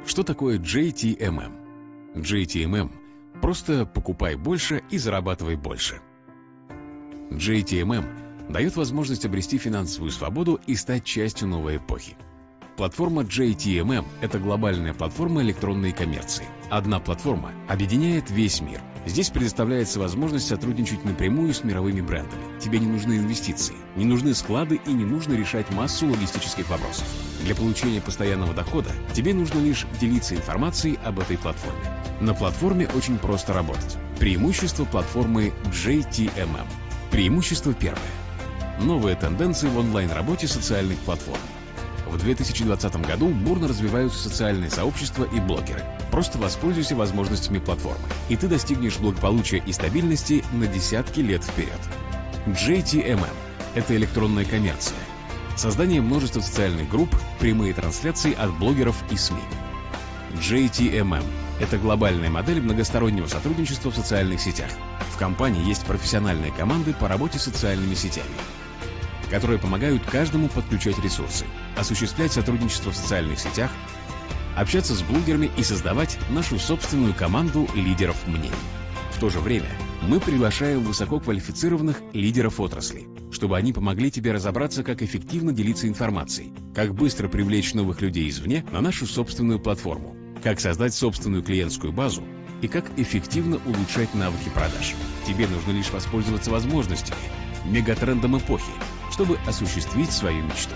Что такое JTMM? JTMM – просто покупай больше и зарабатывай больше. JTMM дает возможность обрести финансовую свободу и стать частью новой эпохи. Платформа JTMM – это глобальная платформа электронной коммерции. Одна платформа объединяет весь мир. Здесь предоставляется возможность сотрудничать напрямую с мировыми брендами. Тебе не нужны инвестиции, не нужны склады и не нужно решать массу логистических вопросов. Для получения постоянного дохода тебе нужно лишь делиться информацией об этой платформе. На платформе очень просто работать. Преимущество платформы JTMM. Преимущество первое. Новые тенденции в онлайн-работе социальных платформ. В 2020 году бурно развиваются социальные сообщества и блогеры. Просто воспользуйся возможностями платформы, и ты достигнешь благополучия и стабильности на десятки лет вперед. JTMM – это электронная коммерция. Создание множества социальных групп, прямые трансляции от блогеров и СМИ. JTMM – это глобальная модель многостороннего сотрудничества в социальных сетях. В компании есть профессиональные команды по работе с социальными сетями, которые помогают каждому подключать ресурсы, осуществлять сотрудничество в социальных сетях, общаться с блогерами и создавать нашу собственную команду лидеров мнений. В то же время мы приглашаем высококвалифицированных лидеров отрасли, чтобы они помогли тебе разобраться, как эффективно делиться информацией, как быстро привлечь новых людей извне на нашу собственную платформу, как создать собственную клиентскую базу и как эффективно улучшать навыки продаж. Тебе нужно лишь воспользоваться возможностями, мегатрендом эпохи, чтобы осуществить свою мечту.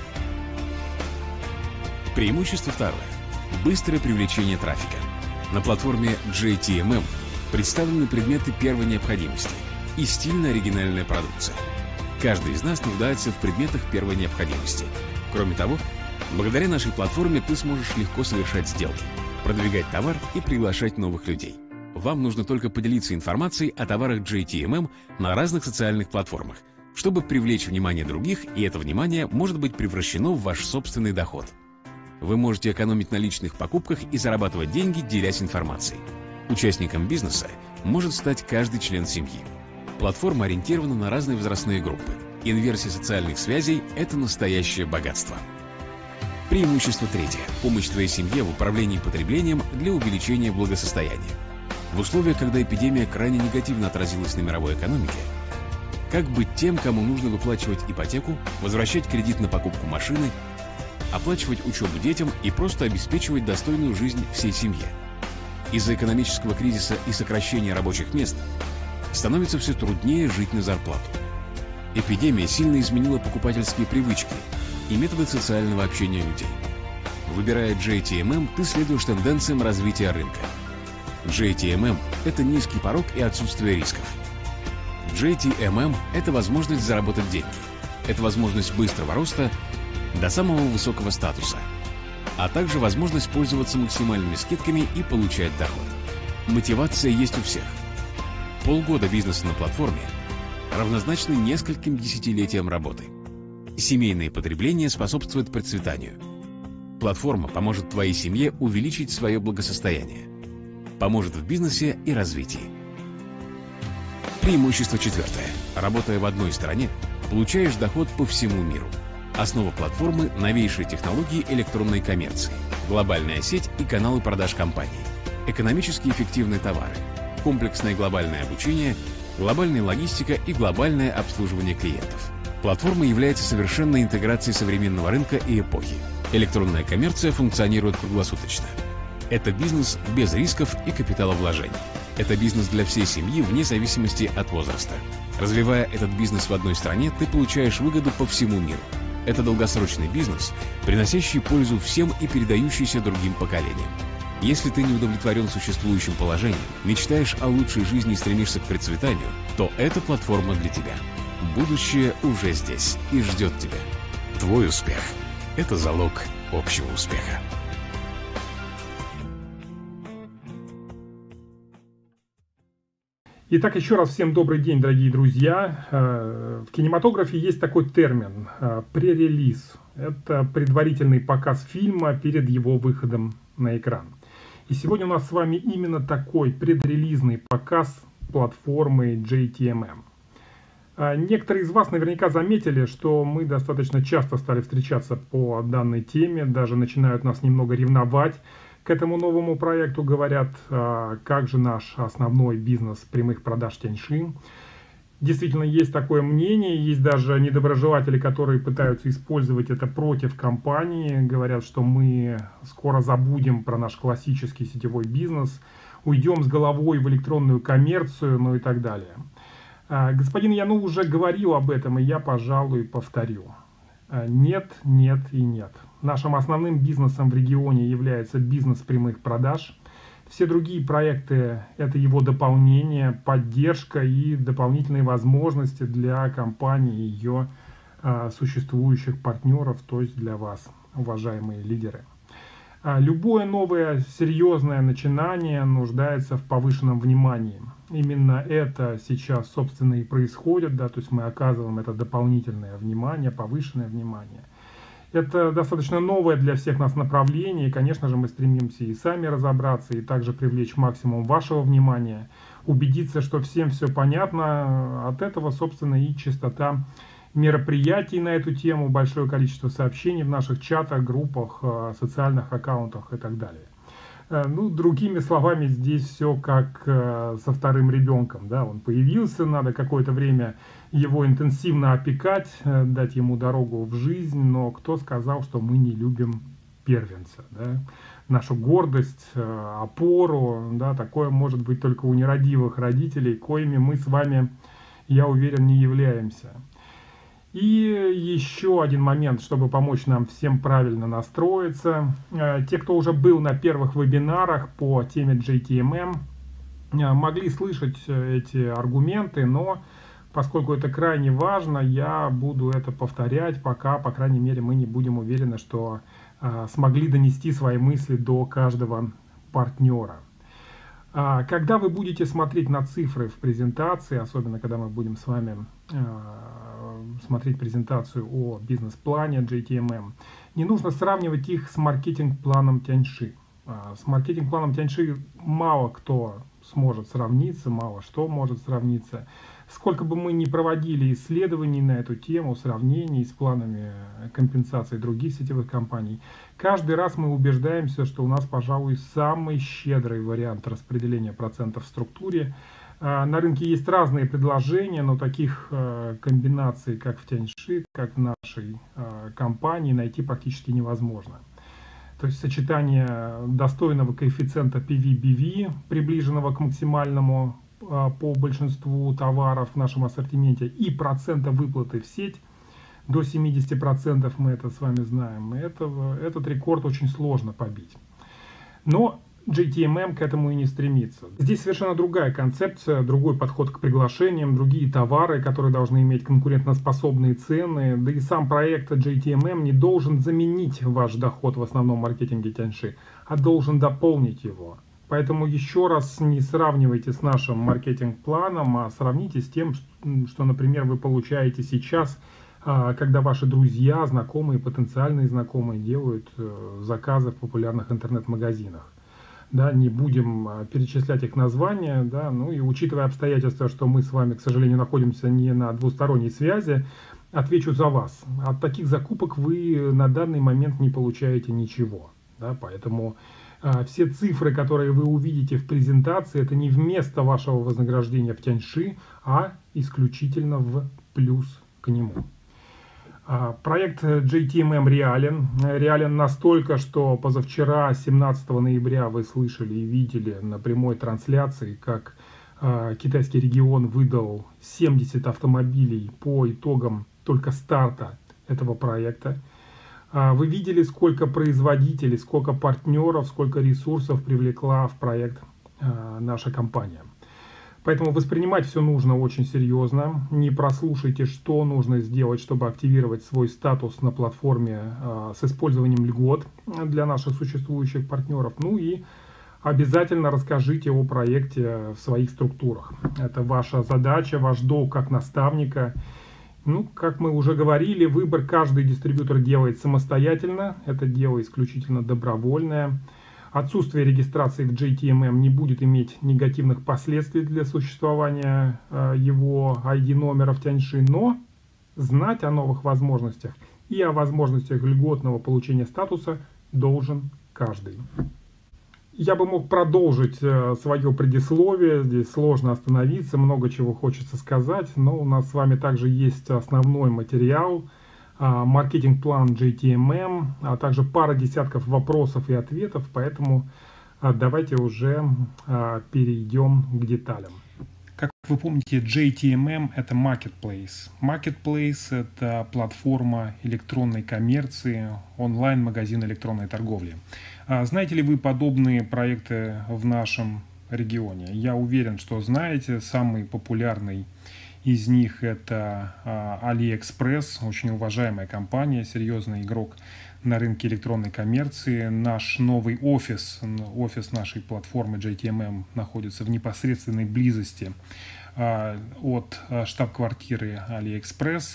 Преимущество второе. Быстрое привлечение трафика. На платформе JTMM представлены предметы первой необходимости и стильно оригинальная продукция. Каждый из нас нуждается в предметах первой необходимости. Кроме того, благодаря нашей платформе ты сможешь легко совершать сделки, продвигать товар и приглашать новых людей. Вам нужно только поделиться информацией о товарах JTMM на разных социальных платформах, чтобы привлечь внимание других, и это внимание может быть превращено в ваш собственный доход. Вы можете экономить на личных покупках и зарабатывать деньги, делясь информацией. Участником бизнеса может стать каждый член семьи. Платформа ориентирована на разные возрастные группы. Инверсия социальных связей – это настоящее богатство. Преимущество третье. Помощь твоей семье в управлении потреблением для увеличения благосостояния. В условиях, когда эпидемия крайне негативно отразилась на мировой экономике, как быть тем, кому нужно выплачивать ипотеку, возвращать кредит на покупку машины, оплачивать учебу детям и просто обеспечивать достойную жизнь всей семье? Из-за экономического кризиса и сокращения рабочих мест становится все труднее жить на зарплату. Эпидемия сильно изменила покупательские привычки и методы социального общения людей. Выбирая JTMM, ты следуешь тенденциям развития рынка. JTMM – это низкий порог и отсутствие рисков. JTMM – это возможность заработать деньги. Это возможность быстрого роста до самого высокого статуса, а также возможность пользоваться максимальными скидками и получать доход. Мотивация есть у всех. Полгода бизнеса на платформе равнозначно нескольким десятилетиям работы. Семейное потребление способствует процветанию. Платформа поможет твоей семье увеличить свое благосостояние, поможет в бизнесе и развитии. Преимущество четвертое. Работая в одной стране, получаешь доход по всему миру. Основа платформы – новейшие технологии электронной коммерции, глобальная сеть и каналы продаж компаний, экономически эффективные товары, комплексное глобальное обучение, глобальная логистика и глобальное обслуживание клиентов. Платформа является совершенной интеграцией современного рынка и эпохи. Электронная коммерция функционирует круглосуточно. Это бизнес без рисков и капиталовложений. Это бизнес для всей семьи вне зависимости от возраста. Развивая этот бизнес в одной стране, ты получаешь выгоду по всему миру. Это долгосрочный бизнес, приносящий пользу всем и передающийся другим поколениям. Если ты не удовлетворен существующим положением, мечтаешь о лучшей жизни и стремишься к процветанию, то эта платформа для тебя. Будущее уже здесь и ждет тебя. Твой успех – это залог общего успеха. Итак, еще раз всем добрый день, дорогие друзья. В кинематографе есть такой термин пререлиз. Это предварительный показ фильма перед его выходом на экран. И сегодня у нас с вами именно такой предрелизный показ платформы JTMM. Некоторые из вас наверняка заметили, что мы достаточно часто стали встречаться по данной теме, даже начинают нас немного ревновать, к этому новому проекту, говорят, как же наш основной бизнес прямых продаж Тяньши. Действительно, есть такое мнение, есть даже недоброжелатели, которые пытаются использовать это против компании, говорят, что мы скоро забудем про наш классический сетевой бизнес, уйдем с головой в электронную коммерцию, ну и так далее. Господин Янул уже говорил об этом, и я, пожалуй, повторю. Нет, нет и нет. Нашим основным бизнесом в регионе является бизнес прямых продаж. Все другие проекты – это его дополнение, поддержка и дополнительные возможности для компании и ее существующих партнеров, то есть для вас, уважаемые лидеры. Любое новое серьезное начинание нуждается в повышенном внимании. Именно это сейчас, собственно, и происходит, да, то есть мы оказываем это дополнительное внимание, повышенное внимание. Это достаточно новое для всех нас направление, и, конечно же, мы стремимся и сами разобраться, и также привлечь максимум вашего внимания, убедиться, что всем все понятно. От этого, собственно, и частота мероприятий на эту тему, большое количество сообщений в наших чатах, группах, социальных аккаунтах и так далее. Ну, другими словами, здесь все как со вторым ребенком, да, он появился, надо какое-то время его интенсивно опекать, дать ему дорогу в жизнь, но кто сказал, что мы не любим первенца, да? Нашу гордость, опору, да, такое может быть только у нерадивых родителей, коими мы с вами, я уверен, не являемся. И еще один момент, чтобы помочь нам всем правильно настроиться. Те, кто уже был на первых вебинарах по теме JTMM, могли слышать эти аргументы, но поскольку это крайне важно, я буду это повторять, пока, по крайней мере, мы не будем уверены, что смогли донести свои мысли до каждого партнера. Когда вы будете смотреть на цифры в презентации, особенно когда мы будем с вами смотреть презентацию о бизнес-плане JTMM, не нужно сравнивать их с маркетинг-планом Тяньши. С маркетинг-планом Тяньши мало кто сможет сравниться, мало что может сравниться. Сколько бы мы ни проводили исследований на эту тему, сравнений с планами компенсации других сетевых компаний, каждый раз мы убеждаемся, что у нас, пожалуй, самый щедрый вариант распределения процентов в структуре. На рынке есть разные предложения, но таких комбинаций, как в Тяньши, как в нашей компании, найти практически невозможно. То есть сочетание достойного коэффициента PV-BV, приближенного к максимальному по большинству товаров в нашем ассортименте, и процента выплаты в сеть до 70%, мы это с вами знаем. Этот рекорд очень сложно побить. Но JTMM к этому и не стремится. Здесь совершенно другая концепция, другой подход к приглашениям, другие товары, которые должны иметь конкурентоспособные цены. Да и сам проект JTMM не должен заменить ваш доход в основном маркетинге Тяньши, а должен дополнить его. Поэтому еще раз не сравнивайте с нашим маркетинг-планом, а сравните с тем, что, например, вы получаете сейчас, когда ваши друзья, знакомые, потенциальные знакомые делают заказы в популярных интернет-магазинах. Да, не будем перечислять их названия, да, ну и учитывая обстоятельства, что мы с вами, к сожалению, находимся не на двусторонней связи, отвечу за вас. От таких закупок вы на данный момент не получаете ничего. Да, поэтому все цифры, которые вы увидите в презентации, это не вместо вашего вознаграждения в Тяньши, а исключительно в плюс к нему. Проект JTMM реален. Реален настолько, что позавчера, 17 ноября, вы слышали и видели на прямой трансляции, как китайский регион выдал 70 автомобилей по итогам только старта этого проекта. Вы видели, сколько производителей, сколько партнеров, сколько ресурсов привлекла в проект наша компания. Поэтому воспринимать все нужно очень серьезно. Не прослушайте, что нужно сделать, чтобы активировать свой статус на платформе с использованием льгот для наших существующих партнеров. Ну и обязательно расскажите о проекте в своих структурах. Это ваша задача, ваш долг как наставника. Ну, как мы уже говорили, выбор каждый дистрибьютор делает самостоятельно. Это дело исключительно добровольное. Отсутствие регистрации в JTMM не будет иметь негативных последствий для существования его ID-номера в Тяньши, но знать о новых возможностях и о возможностях льготного получения статуса должен каждый. Я бы мог продолжить свое предисловие, здесь сложно остановиться, много чего хочется сказать, но у нас с вами также есть основной материал, маркетинг-план JTMM, а также пара десятков вопросов и ответов, поэтому давайте уже перейдем к деталям. Как вы помните, JTMM – это Marketplace. Marketplace – это платформа электронной коммерции, онлайн-магазин электронной торговли. Знаете ли вы подобные проекты в нашем регионе? Я уверен, что знаете. Самый популярный из них – это AliExpress, очень уважаемая компания, серьезный игрок на рынке электронной коммерции. Наш новый офис нашей платформы JTMM находится в непосредственной близости от штаб-квартиры AliExpress.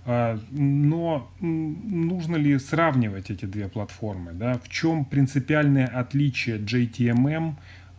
Но нужно ли сравнивать эти две платформы? Да? В чем принципиальное отличие JTMM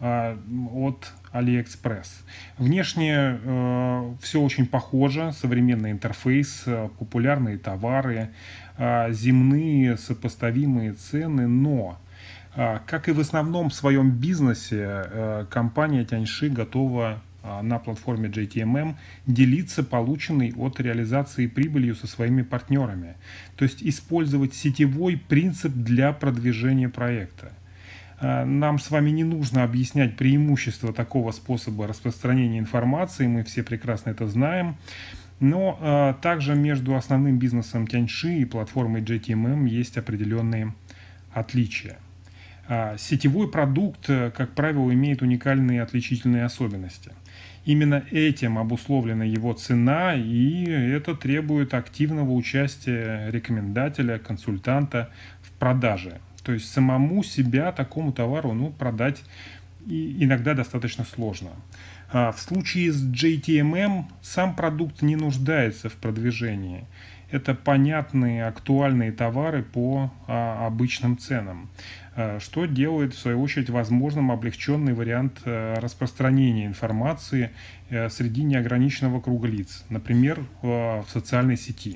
от AliExpress? Внешне все очень похоже, современный интерфейс, популярные товары, земные сопоставимые цены, но, как и в основном в своем бизнесе, компания Тяньши готова на платформе JTMM делиться полученной от реализации прибылью со своими партнерами, то есть использовать сетевой принцип для продвижения проекта. Нам с вами не нужно объяснять преимущества такого способа распространения информации, мы все прекрасно это знаем. Но также между основным бизнесом Тяньши и платформой JTMM есть определенные отличия. Сетевой продукт, как правило, имеет уникальные отличительные особенности. Именно этим обусловлена его цена, и это требует активного участия рекомендателя, консультанта в продаже. То есть самому себя такому товару продать иногда достаточно сложно. В случае с JTMM сам продукт не нуждается в продвижении. Это понятные, актуальные товары по обычным ценам, что делает, в свою очередь, возможным облегченный вариант распространения информации среди неограниченного круга лиц, например, в социальной сети.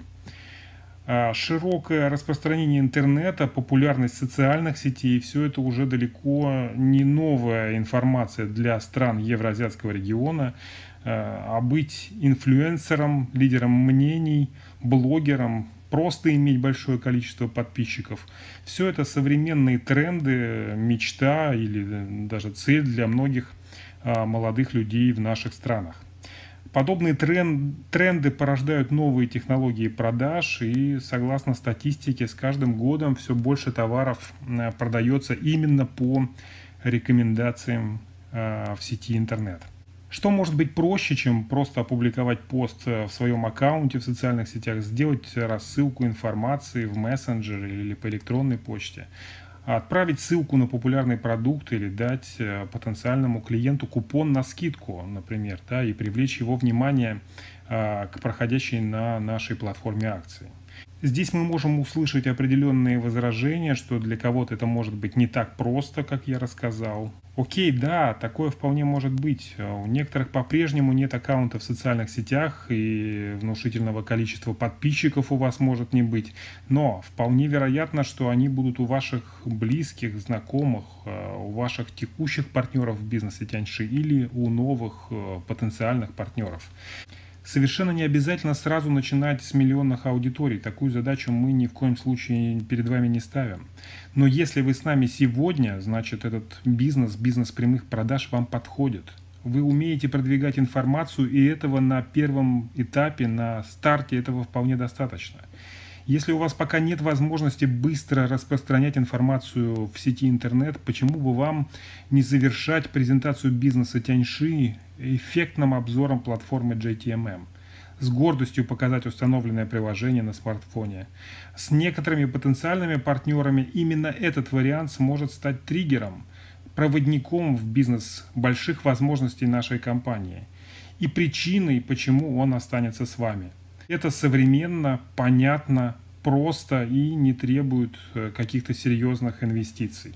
Широкое распространение интернета, популярность социальных сетей – все это уже далеко не новая информация для стран Евразиатского региона. А быть инфлюенсером, лидером мнений, блогером, просто иметь большое количество подписчиков – все это современные тренды, мечта или даже цель для многих молодых людей в наших странах. Подобные тренды порождают новые технологии продаж, и согласно статистике, с каждым годом все больше товаров продается именно по рекомендациям в сети интернет. Что может быть проще, чем просто опубликовать пост в своем аккаунте в социальных сетях, сделать рассылку информации в мессенджере или по электронной почте, отправить ссылку на популярный продукт или дать потенциальному клиенту купон на скидку, например, и привлечь его внимание к проходящей на нашей платформе акции. Здесь мы можем услышать определенные возражения, что для кого-то это может быть не так просто, как я рассказал. Окей, да, такое вполне может быть. У некоторых по-прежнему нет аккаунта в социальных сетях и внушительного количества подписчиков у вас может не быть. Но вполне вероятно, что они будут у ваших близких, знакомых, у ваших текущих партнеров в бизнесе Тяньши или у новых потенциальных партнеров. Совершенно не обязательно сразу начинать с миллионных аудиторий. Такую задачу мы ни в коем случае перед вами не ставим. Но если вы с нами сегодня, значит этот бизнес прямых продаж вам подходит. Вы умеете продвигать информацию, и этого на первом этапе, на старте этого вполне достаточно. Если у вас пока нет возможности быстро распространять информацию в сети интернет, почему бы вам не завершать презентацию бизнеса Тяньши эффектным обзором платформы JTMM? С гордостью показать установленное приложение на смартфоне. С некоторыми потенциальными партнерами именно этот вариант сможет стать триггером, проводником в бизнес больших возможностей нашей компании и причиной, почему он останется с вами. Это современно, понятно, просто и не требует каких-то серьезных инвестиций.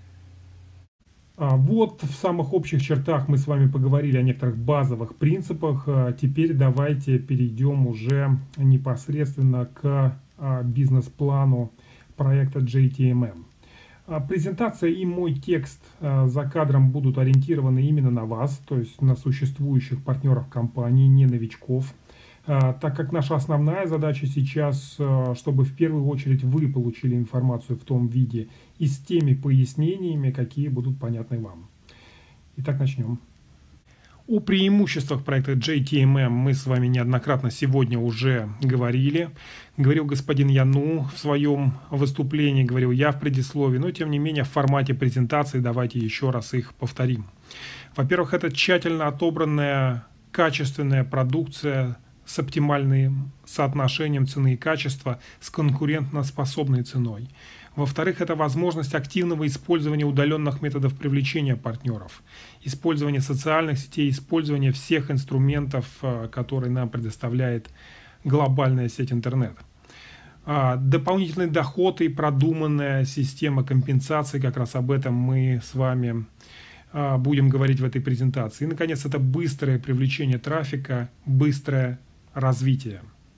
Вот в самых общих чертах мы с вами поговорили о некоторых базовых принципах. Теперь давайте перейдем уже непосредственно к бизнес-плану проекта JTMM. Презентация и мой текст за кадром будут ориентированы именно на вас, то есть на существующих партнеров компании, не новичков. Так как наша основная задача сейчас, чтобы в первую очередь вы получили информацию в том виде и с теми пояснениями, какие будут понятны вам. Итак, начнем. О преимуществах проекта JTMM мы с вами неоднократно сегодня уже говорили. Говорил господин Яну в своем выступлении, говорил я в предисловии, но тем не менее в формате презентации давайте еще раз их повторим. Во-первых, это тщательно отобранная качественная продукция с оптимальным соотношением цены и качества с конкурентоспособной ценой. Во-вторых, это возможность активного использования удаленных методов привлечения партнеров, использование социальных сетей, использование всех инструментов, которые нам предоставляет глобальная сеть интернет. Дополнительный доход и продуманная система компенсации, как раз об этом мы с вами будем говорить в этой презентации. И, наконец, это быстрое привлечение трафика, быстрое развитие.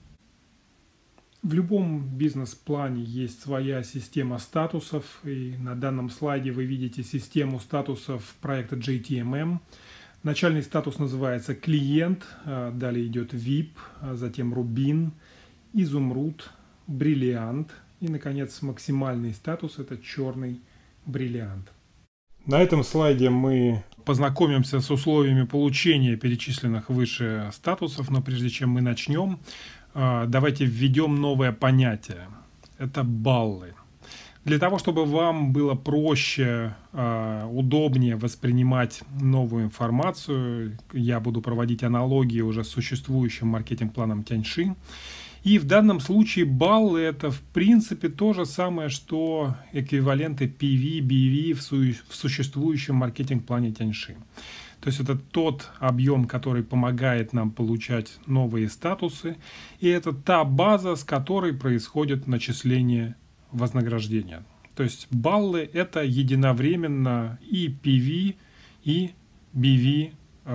В любом бизнес-плане есть своя система статусов, и на данном слайде вы видите систему статусов проекта JTMM. Начальный статус называется «Клиент», далее идет VIP, затем «Рубин», «Изумруд», «Бриллиант» и, наконец, максимальный статус – это «Черный бриллиант». На этом слайде мы познакомимся с условиями получения перечисленных выше статусов, но прежде чем мы начнем, давайте введем новое понятие. Это баллы. Для того, чтобы вам было проще, удобнее воспринимать новую информацию, я буду проводить аналогии уже с существующим маркетинг-планом Тяньши. И в данном случае баллы — это в принципе то же самое, что эквиваленты PV, BV в существующем маркетинг-плане Тяньши. То есть это тот объем, который помогает нам получать новые статусы, и это та база, с которой происходит начисление вознаграждения. То есть баллы — это единовременно и PV, и BV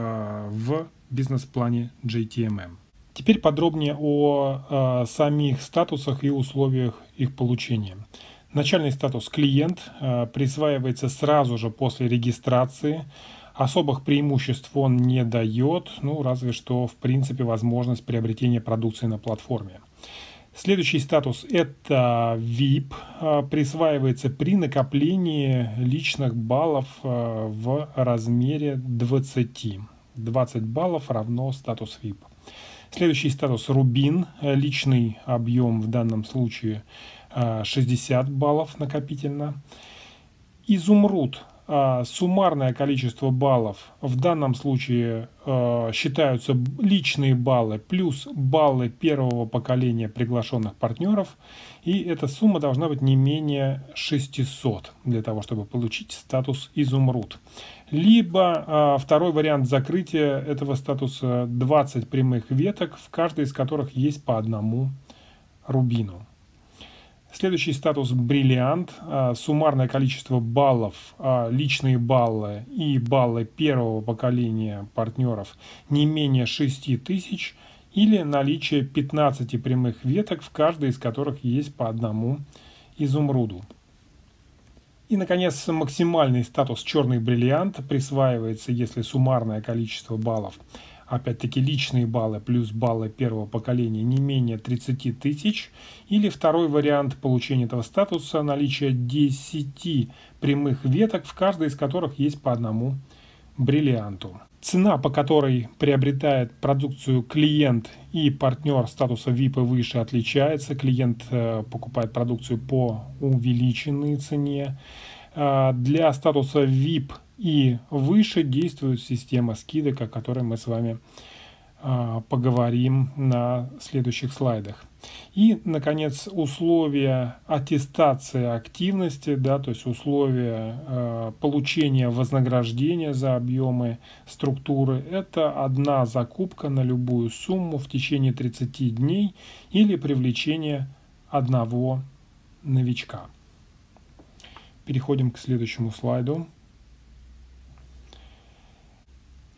в бизнес-плане JTMM. Теперь подробнее о самих статусах и условиях их получения. Начальный статус «Клиент» присваивается сразу же после регистрации. Особых преимуществ он не дает, разве что в принципе возможность приобретения продукции на платформе. Следующий статус – это VIP, присваивается при накоплении личных баллов в размере 20. 20 баллов равно статус VIP. Следующий статус – Рубин, личный объем в данном случае 60 баллов накопительно. Изумруд. Суммарное количество баллов в данном случае считаются личные баллы плюс баллы первого поколения приглашенных партнеров, и эта сумма должна быть не менее 600 для того, чтобы получить статус изумруд. Либо второй вариант закрытия этого статуса — 20 прямых веток, в каждой из которых есть по одному рубину. Следующий статус «Бриллиант». Суммарное количество баллов, личные баллы и баллы первого поколения партнеров не менее 6000 или наличие 15 прямых веток, в каждой из которых есть по одному изумруду. И, наконец, максимальный статус «Черный бриллиант» присваивается, если суммарное количество баллов, опять-таки личные баллы плюс баллы первого поколения, не менее 30 тысяч, или второй вариант получения этого статуса — наличие 10 прямых веток, в каждой из которых есть по одному бриллианту. Цена, по которой приобретает продукцию клиент и партнер статуса VIP и выше, отличается. Клиент покупает продукцию по увеличенной цене. Для статуса VIP и выше действует система скидок, о которой мы с вами поговорим на следующих слайдах. И, наконец, условия аттестации активности, то есть условия получения вознаграждения за объемы структуры. Это одна закупка на любую сумму в течение 30 дней или привлечение одного новичка. Переходим к следующему слайду.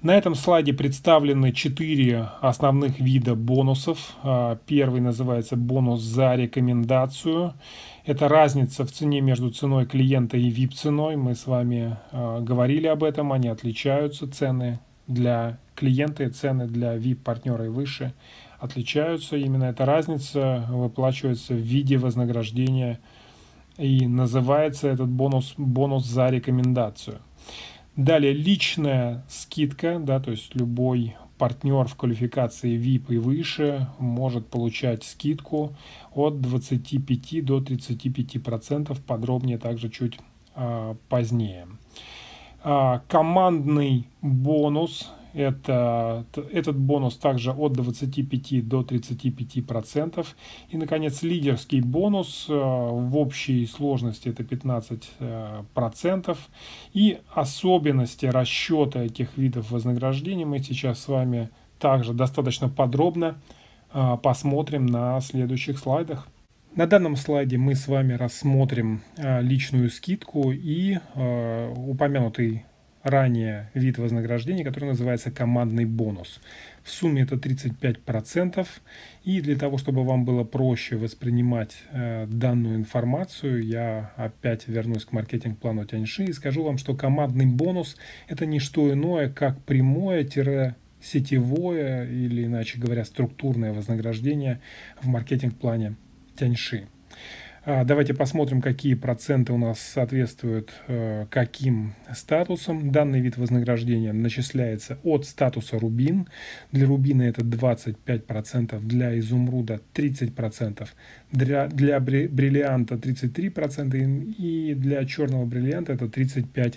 На этом слайде представлены 4 основных вида бонусов. Первый называется бонус за рекомендацию. Это разница в цене между ценой клиента и VIP-ценой. Мы с вами говорили об этом, они отличаются. Цены для клиента и цены для VIP-партнера и выше отличаются. Именно эта разница выплачивается в виде вознаграждения и называется этот бонус за рекомендацию. Далее личная скидка, да, то есть любой партнер в квалификации VIP и выше может получать скидку от 25 до 35%, подробнее также чуть позднее. Командный бонус. Этот бонус также от 25 до 35%. И, наконец, лидерский бонус в общей сложности это 15%. И особенности расчета этих видов вознаграждений мы сейчас с вами также достаточно подробно посмотрим на следующих слайдах. На данном слайде мы с вами рассмотрим личную скидку и упомянутый ранее вид вознаграждения, который называется командный бонус. В сумме это 35%. И для того, чтобы вам было проще воспринимать данную информацию, я опять вернусь к маркетинг-плану Тяньши и скажу вам, что командный бонус это не что иное, как прямое-сетевое или, иначе говоря, структурное вознаграждение в маркетинг-плане Тяньши. Давайте посмотрим, какие проценты у нас соответствуют каким статусам. Данный вид вознаграждения начисляется от статуса Рубин. Для Рубина это 25%, для Изумруда 30%, для Бриллианта 33% и для Черного Бриллианта это 35%.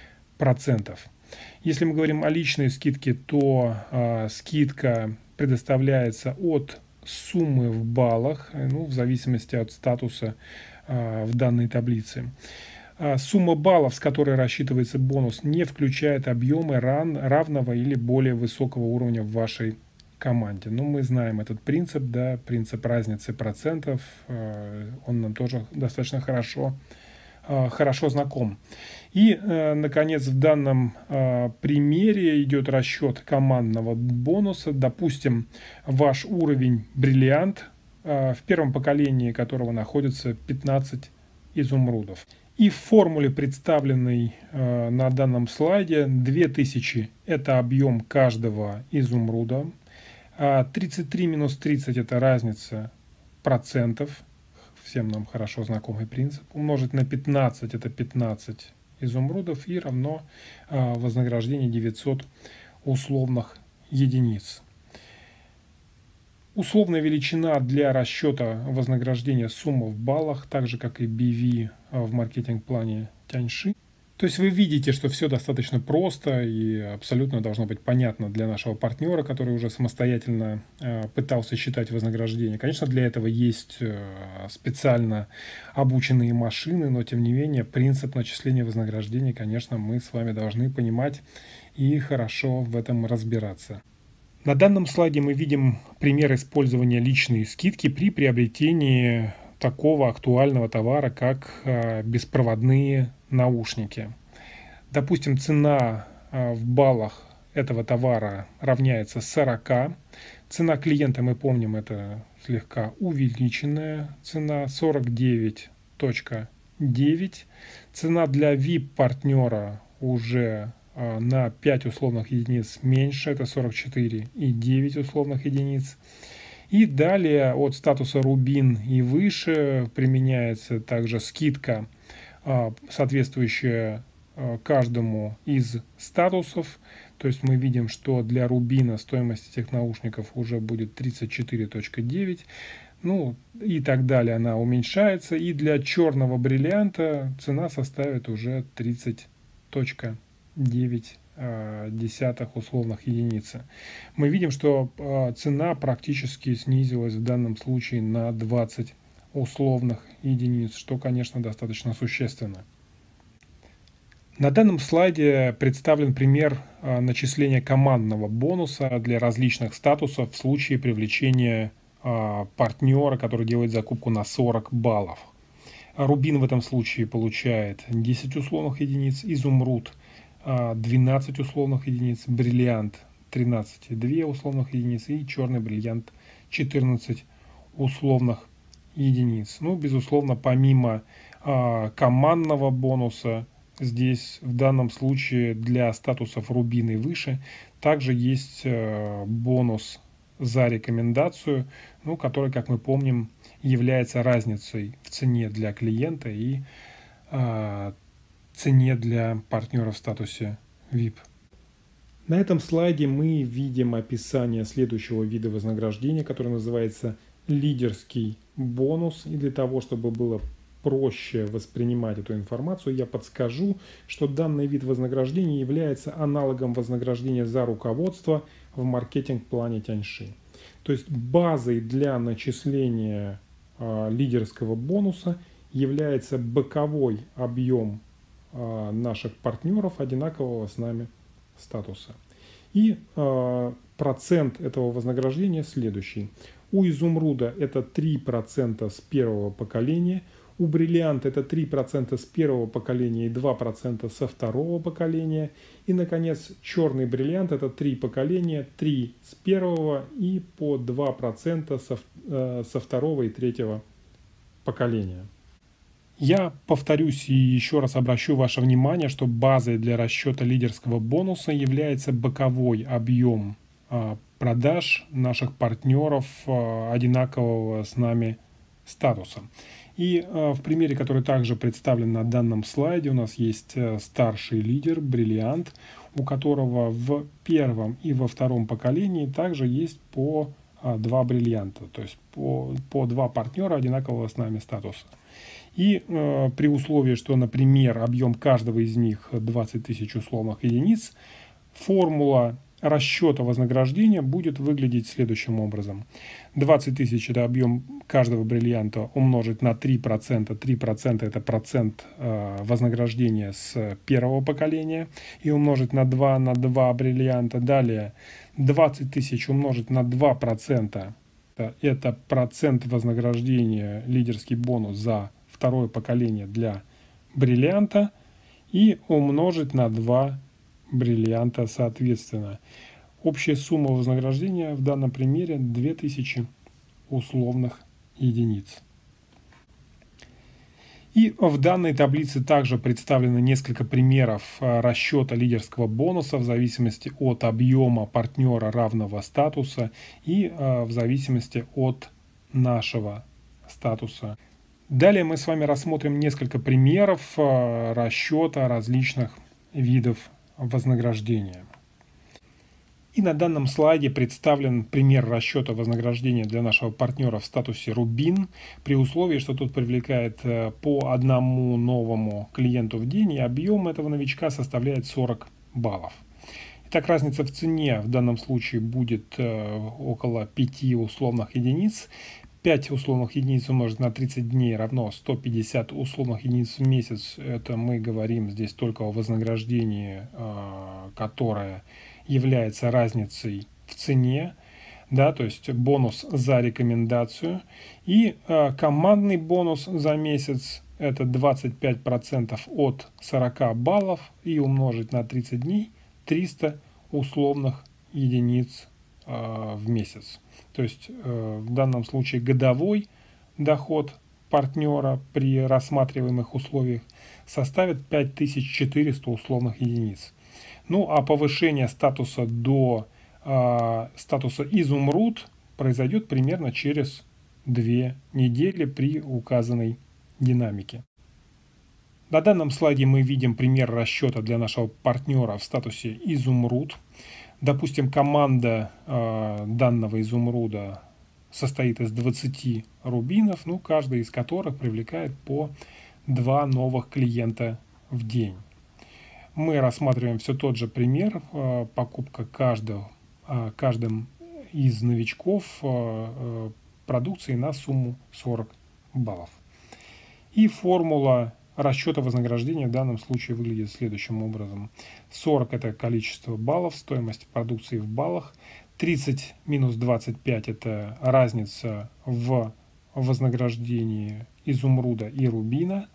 Если мы говорим о личной скидке, то скидка предоставляется от суммы в баллах, в зависимости от статуса в данной таблице. Сумма баллов, с которой рассчитывается бонус, не включает объемы равного или более высокого уровня в вашей команде. Но мы знаем этот принцип, да, принцип разницы процентов, он нам тоже достаточно хорошо знаком. И, наконец, в данном примере идет расчет командного бонуса. Допустим, ваш уровень бриллиант, в первом поколении которого находится 15 изумрудов. И в формуле, представленной на данном слайде, 2000 – это объем каждого изумруда, 33 минус 30 – это разница процентов, всем нам хорошо знакомый принцип, умножить на 15 – это 15 изумрудов и равно вознаграждение 900 условных единиц. Условная величина для расчета вознаграждения суммы в баллах, так же как и BV в маркетинг-плане Тяньши. То есть вы видите, что все достаточно просто и абсолютно должно быть понятно для нашего партнера, который уже самостоятельно пытался считать вознаграждение. Конечно, для этого есть специально обученные машины, но тем не менее принцип начисления вознаграждения, конечно, мы с вами должны понимать и хорошо в этом разбираться. На данном слайде мы видим пример использования личной скидки при приобретении такого актуального товара, как беспроводные наушники. Допустим, цена в баллах этого товара равняется 40. Цена клиента, мы помним, это слегка увеличенная цена 49.9. Цена для VIP-партнера уже на 5 условных единиц меньше, это 44,9 условных единиц. И далее от статуса Рубин и выше применяется также скидка, соответствующая каждому из статусов. То есть мы видим, что для Рубина стоимость этих наушников уже будет 34.9. Ну и так далее, она уменьшается. И для Черного Бриллианта цена составит уже 30.9 десятых условных единицы. Мы видим, что цена практически снизилась в данном случае на 20 условных единиц, что, конечно, достаточно существенно. На данном слайде представлен пример начисления командного бонуса для различных статусов в случае привлечения партнера, который делает закупку на 40 баллов. Рубин в этом случае получает 10 условных единиц, Изумруд 12 условных единиц, бриллиант 13,2 условных единицы и черный бриллиант 14 условных единиц. Ну, безусловно, помимо командного бонуса, здесь в данном случае для статусов рубин и выше также есть бонус за рекомендацию, ну, который, как мы помним, является разницей в цене для клиента и цене для партнера в статусе VIP. На этом слайде мы видим описание следующего вида вознаграждения, который называется лидерский бонус. И для того, чтобы было проще воспринимать эту информацию, я подскажу, что данный вид вознаграждения является аналогом вознаграждения за руководство в маркетинг-плане Тяньши. То есть базой для начисления лидерского бонуса является боковой объем наших партнеров одинакового с нами статуса. И процент этого вознаграждения следующий. У изумруда это 3% с первого поколения, у бриллианта это 3% с первого поколения и 2% со второго поколения. И, наконец, черный бриллиант это 3 поколения, 3 с первого и по 2% со второго и третьего поколения. Я повторюсь и еще раз обращу ваше внимание, что базой для расчета лидерского бонуса является боковой объем продаж наших партнеров одинакового с нами статуса. И в примере, который также представлен на данном слайде, у нас есть старший лидер, бриллиант, у которого в первом и во втором поколении также есть по 2 бриллианта, то есть по 2 партнера одинакового с нами статуса. И при условии, что, например, объем каждого из них 20 тысяч условных единиц, формула расчета вознаграждения будет выглядеть следующим образом. 20 тысяч – это объем каждого бриллианта умножить на 3%. 3% – это процент вознаграждения с первого поколения. И умножить на 2 бриллианта. Далее 20 тысяч умножить на 2%. Это процент вознаграждения, лидерский бонус за второе поколение для бриллианта. И умножить на 2 бриллианта соответственно. Общая сумма вознаграждения в данном примере 2000 условных единиц. И в данной таблице также представлены несколько примеров расчета лидерского бонуса в зависимости от объема партнера равного статуса и в зависимости от нашего статуса. Далее мы с вами рассмотрим несколько примеров расчета различных видов вознаграждения. И на данном слайде представлен пример расчета вознаграждения для нашего партнера в статусе Рубин, при условии, что тот привлекает по одному новому клиенту в день, и объем этого новичка составляет 40 баллов. Итак, разница в цене в данном случае будет около 5 условных единиц. 5 условных единиц умножить на 30 дней равно 150 условных единиц в месяц. Это мы говорим здесь только о вознаграждении, которое является разницей в цене, да, то есть бонус за рекомендацию. И командный бонус за месяц это 25% от 40 баллов и умножить на 30 дней 300 условных единиц в месяц. То есть в данном случае годовой доход партнера при рассматриваемых условиях составит 5400 условных единиц. Ну а повышение статуса до статуса изумруд произойдет примерно через 2 недели при указанной динамике. На данном слайде мы видим пример расчета для нашего партнера в статусе изумруд. Допустим, команда данного изумруда состоит из 20 рубинов, ну, каждый из которых привлекает по 2 новых клиента в день. Мы рассматриваем все тот же пример, покупка каждым из новичков продукции на сумму 40 баллов. И формула расчета вознаграждения в данном случае выглядит следующим образом. 40 – это количество баллов, стоимость продукции в баллах. 30 минус 25 – это разница в вознаграждении изумруда и рубина.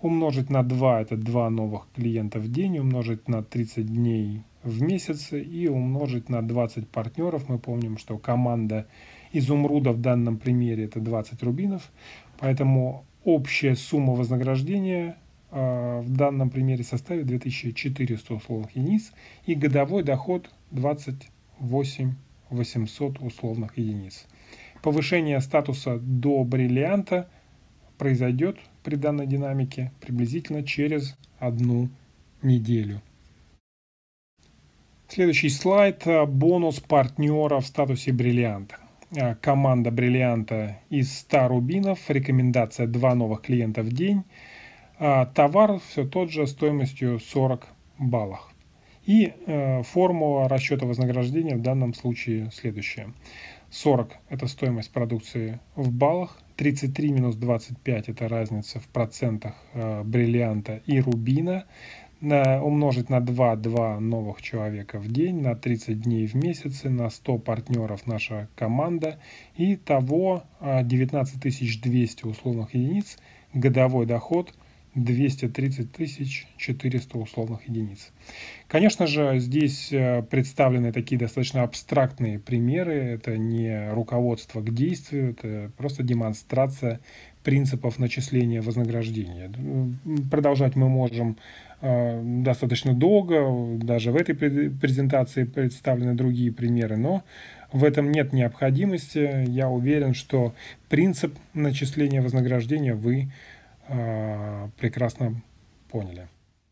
умножить на 2, это 2 новых клиента в день, умножить на 30 дней в месяц и умножить на 20 партнеров. Мы помним, что команда изумруда в данном примере это 20 рубинов, поэтому общая сумма вознаграждения в данном примере составит 2400 условных единиц и годовой доход 28 800 условных единиц. Повышение статуса до бриллианта произойдет при данной динамике приблизительно через 1 неделю. Следующий слайд. Бонус партнера в статусе бриллианта. Команда бриллианта из 100 рубинов. Рекомендация 2 новых клиента в день. Товар все тот же стоимостью 40 баллов. И формула расчета вознаграждения в данном случае следующая. 40 – это стоимость продукции в баллах, 33 минус 25 – это разница в процентах бриллианта и рубина, умножить на 2 новых человека в день, на 30 дней в месяц, на 100 партнеров наша команда, и того 19 200 условных единиц, годовой доход 230 400 условных единиц. Конечно же, здесь представлены такие достаточно абстрактные примеры. Это не руководство к действию, это просто демонстрация принципов начисления вознаграждения. Продолжать мы можем достаточно долго. Даже в этой презентации представлены другие примеры, но в этом нет необходимости. Я уверен, что принцип начисления вознаграждения вы прекрасно поняли.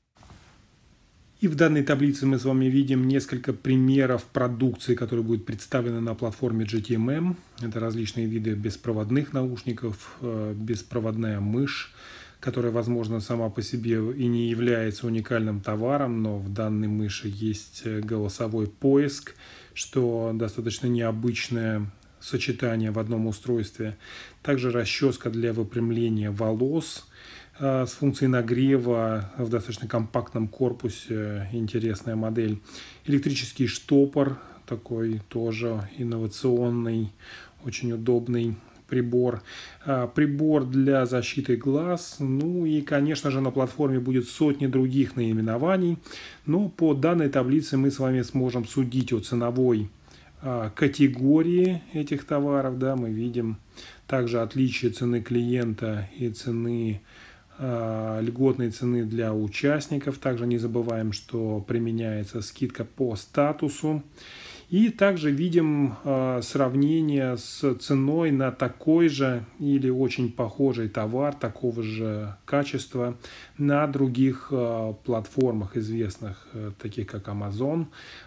И в данной таблице мы с вами видим несколько примеров продукции, которая будет представлена на платформе GTMM. Это различные виды беспроводных наушников, беспроводная мышь, которая, возможно, сама по себе и не является уникальным товаром, но в данной мыши есть голосовой поиск, что достаточно необычное сочетание в одном устройстве. Также расческа для выпрямления волос с функцией нагрева в достаточно компактном корпусе. Интересная модель. Электрический штопор, такой тоже инновационный, очень удобный прибор. Прибор для защиты глаз. Ну и, конечно же, на платформе будет сотни других наименований. Но по данной таблице мы с вами сможем судить о ценовой категории этих товаров. Да, мы видим также отличие цены клиента и цены льготной цены для участников. Также не забываем, что применяется скидка по статусу. И также видим сравнение с ценой на такой же или очень похожий товар такого же качества на других платформах известных, таких как Amazon,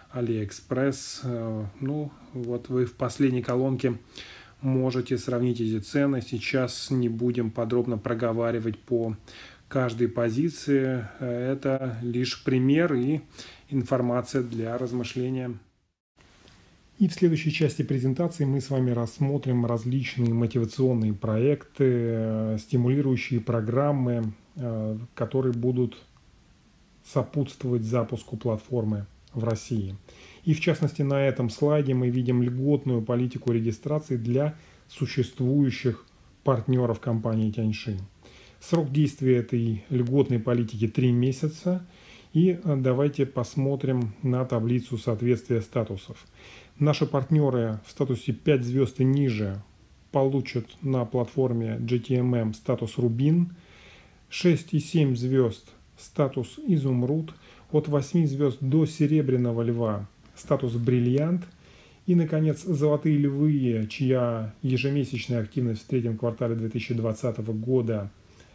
AliExpress. Ну, вот вы в последней колонке можете сравнить эти цены. Сейчас не будем подробно проговаривать по каждой позиции. Это лишь пример и информация для размышления. И в следующей части презентации мы с вами рассмотрим различные мотивационные проекты, стимулирующие программы, которые будут сопутствовать запуску платформы в России. И в частности на этом слайде мы видим льготную политику регистрации для существующих партнеров компании Тяньши. Срок действия этой льготной политики 3 месяца. И давайте посмотрим на таблицу соответствия статусов. Наши партнеры в статусе 5 звезд и ниже получат на платформе GTMM статус Рубин, 6 и 7 звезд статус Изумруд, от 8 звезд до Серебряного Льва статус Бриллиант и, наконец, Золотые Львы, чья ежемесячная активность в третьем квартале 2020 года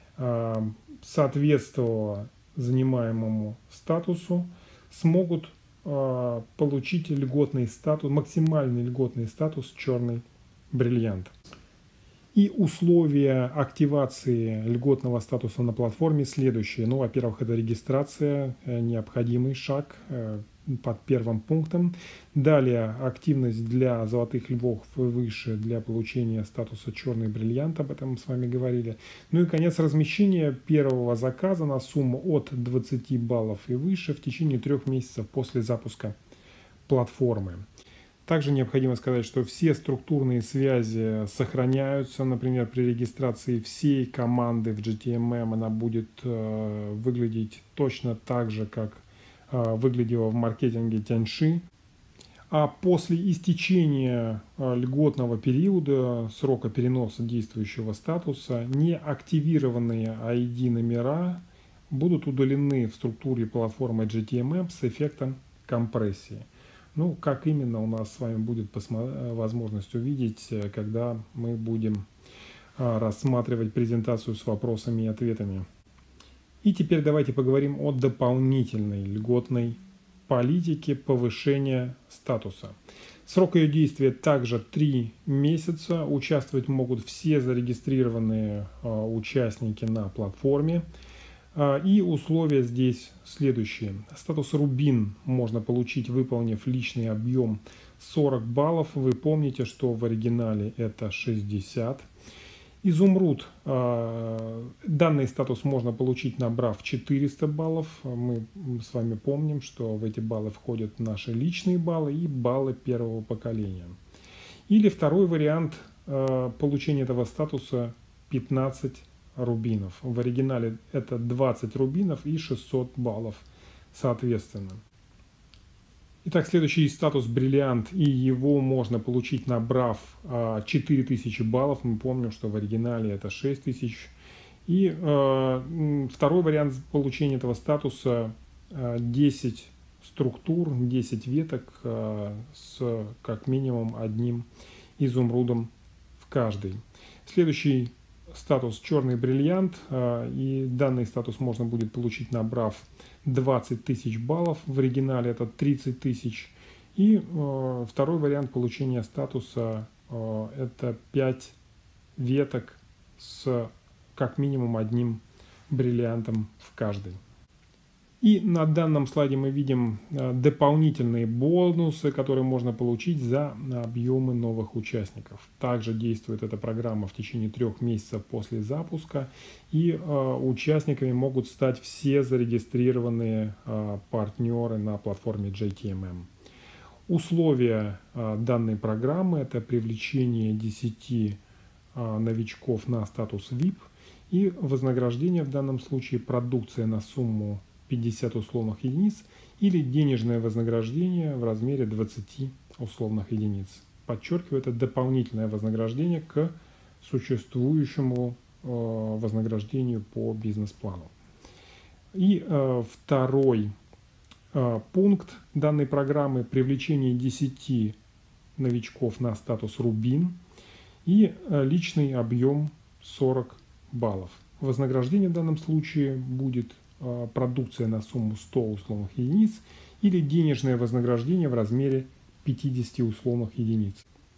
соответствовала занимаемому статусу, смогут получить льготный статус, максимальный льготный статус черный бриллиант. И условия активации льготного статуса на платформе следующие. Ну, во-первых, это регистрация, необходимый шаг под первым пунктом. Далее активность для золотых львов и выше для получения статуса черный бриллиант, об этом мы с вами говорили. Ну и, конец, размещение первого заказа на сумму от 20 баллов и выше в течение 3 месяцев после запуска платформы. Также необходимо сказать, что все структурные связи сохраняются. Например, при регистрации всей команды в GTMM она будет выглядеть точно так же, как выглядела в маркетинге Тяньши. А после истечения льготного периода, срока переноса действующего статуса, неактивированные ID-номера будут удалены в структуре платформы GTMM с эффектом компрессии. Ну, как именно, у нас с вами будет возможность увидеть, когда мы будем рассматривать презентацию с вопросами и ответами. И теперь давайте поговорим о дополнительной льготной политике повышения статуса. Срок ее действия также 3 месяца. Участвовать могут все зарегистрированные участники на платформе. И условия здесь следующие. Статус Рубин можно получить, выполнив личный объем 40 баллов. Вы помните, что в оригинале это 60. Изумруд. Данный статус можно получить, набрав 400 баллов. Мы с вами помним, что в эти баллы входят наши личные баллы и баллы первого поколения. Или второй вариант получения этого статуса 15 рубинов. В оригинале это 20 рубинов и 600 баллов соответственно. Итак, следующий статус бриллиант, и его можно получить, набрав 4000 баллов. Мы помним, что в оригинале это 6000. И второй вариант получения этого статуса 10 структур, 10 веток с как минимум одним изумрудом в каждой. Следующий статус черный бриллиант, и данный статус можно будет получить, набрав 20 тысяч баллов. В оригинале это 30 тысяч. И второй вариант получения статуса это 5 веток с как минимум одним бриллиантом в каждой. И на данном слайде мы видим дополнительные бонусы, которые можно получить за объемы новых участников. Также действует эта программа в течение 3 месяцев после запуска. И участниками могут стать все зарегистрированные партнеры на платформе JTMM. Условия данной программы – это привлечение 10 новичков на статус VIP. И вознаграждение в данном случае продукция на сумму 50 условных единиц или денежное вознаграждение в размере 20 условных единиц. Подчеркиваю, это дополнительное вознаграждение к существующему вознаграждению по бизнес-плану. И второй пункт данной программы – привлечение 10 новичков на статус Рубин и личный объем 40 баллов. Вознаграждение в данном случае будет продукция на сумму 100 условных единиц или денежное вознаграждение в размере 50 условных единиц.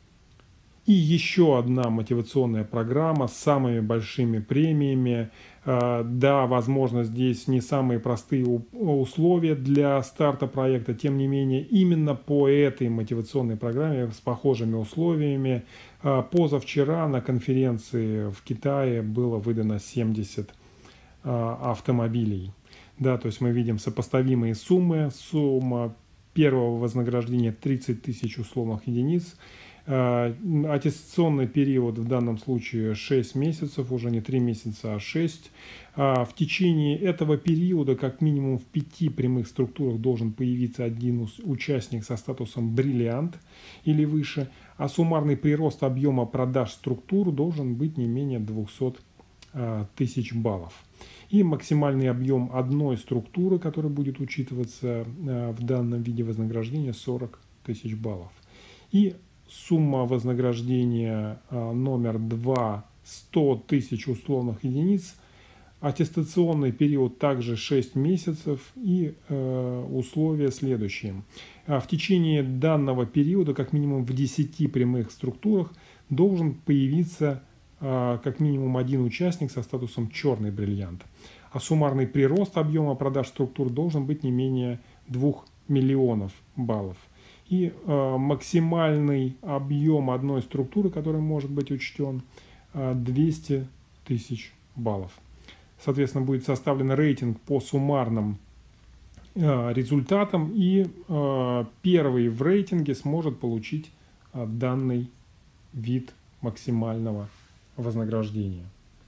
И еще одна мотивационная программа с самыми большими премиями. Да, возможно, здесь не самые простые условия для старта проекта. Тем не менее, именно по этой мотивационной программе с похожими условиями позавчера на конференции в Китае было выдано 70 автомобилей. Да, то есть мы видим сопоставимые суммы. Сумма первого вознаграждения 30 тысяч условных единиц. Аттестационный период в данном случае 6 месяцев, уже не 3 месяца, а 6. В течение этого периода как минимум в 5 прямых структурах должен появиться один участник со статусом бриллиант или выше, а суммарный прирост объема продаж структур должен быть не менее 200 тысяч баллов. И максимальный объем одной структуры, которая будет учитываться в данном виде вознаграждения, 40 тысяч баллов. И сумма вознаграждения номер 2 – 100 тысяч условных единиц. Аттестационный период также 6 месяцев. И условия следующие. В течение данного периода, как минимум в 10 прямых структурах, должен появиться как минимум один участник со статусом черный бриллиант. А суммарный прирост объема продаж структур должен быть не менее 2 миллионов баллов. И максимальный объем одной структуры, который может быть учтен, 200 тысяч баллов. Соответственно, будет составлен рейтинг по суммарным результатом, и первый в рейтинге сможет получить данный вид максимального вознаграждения.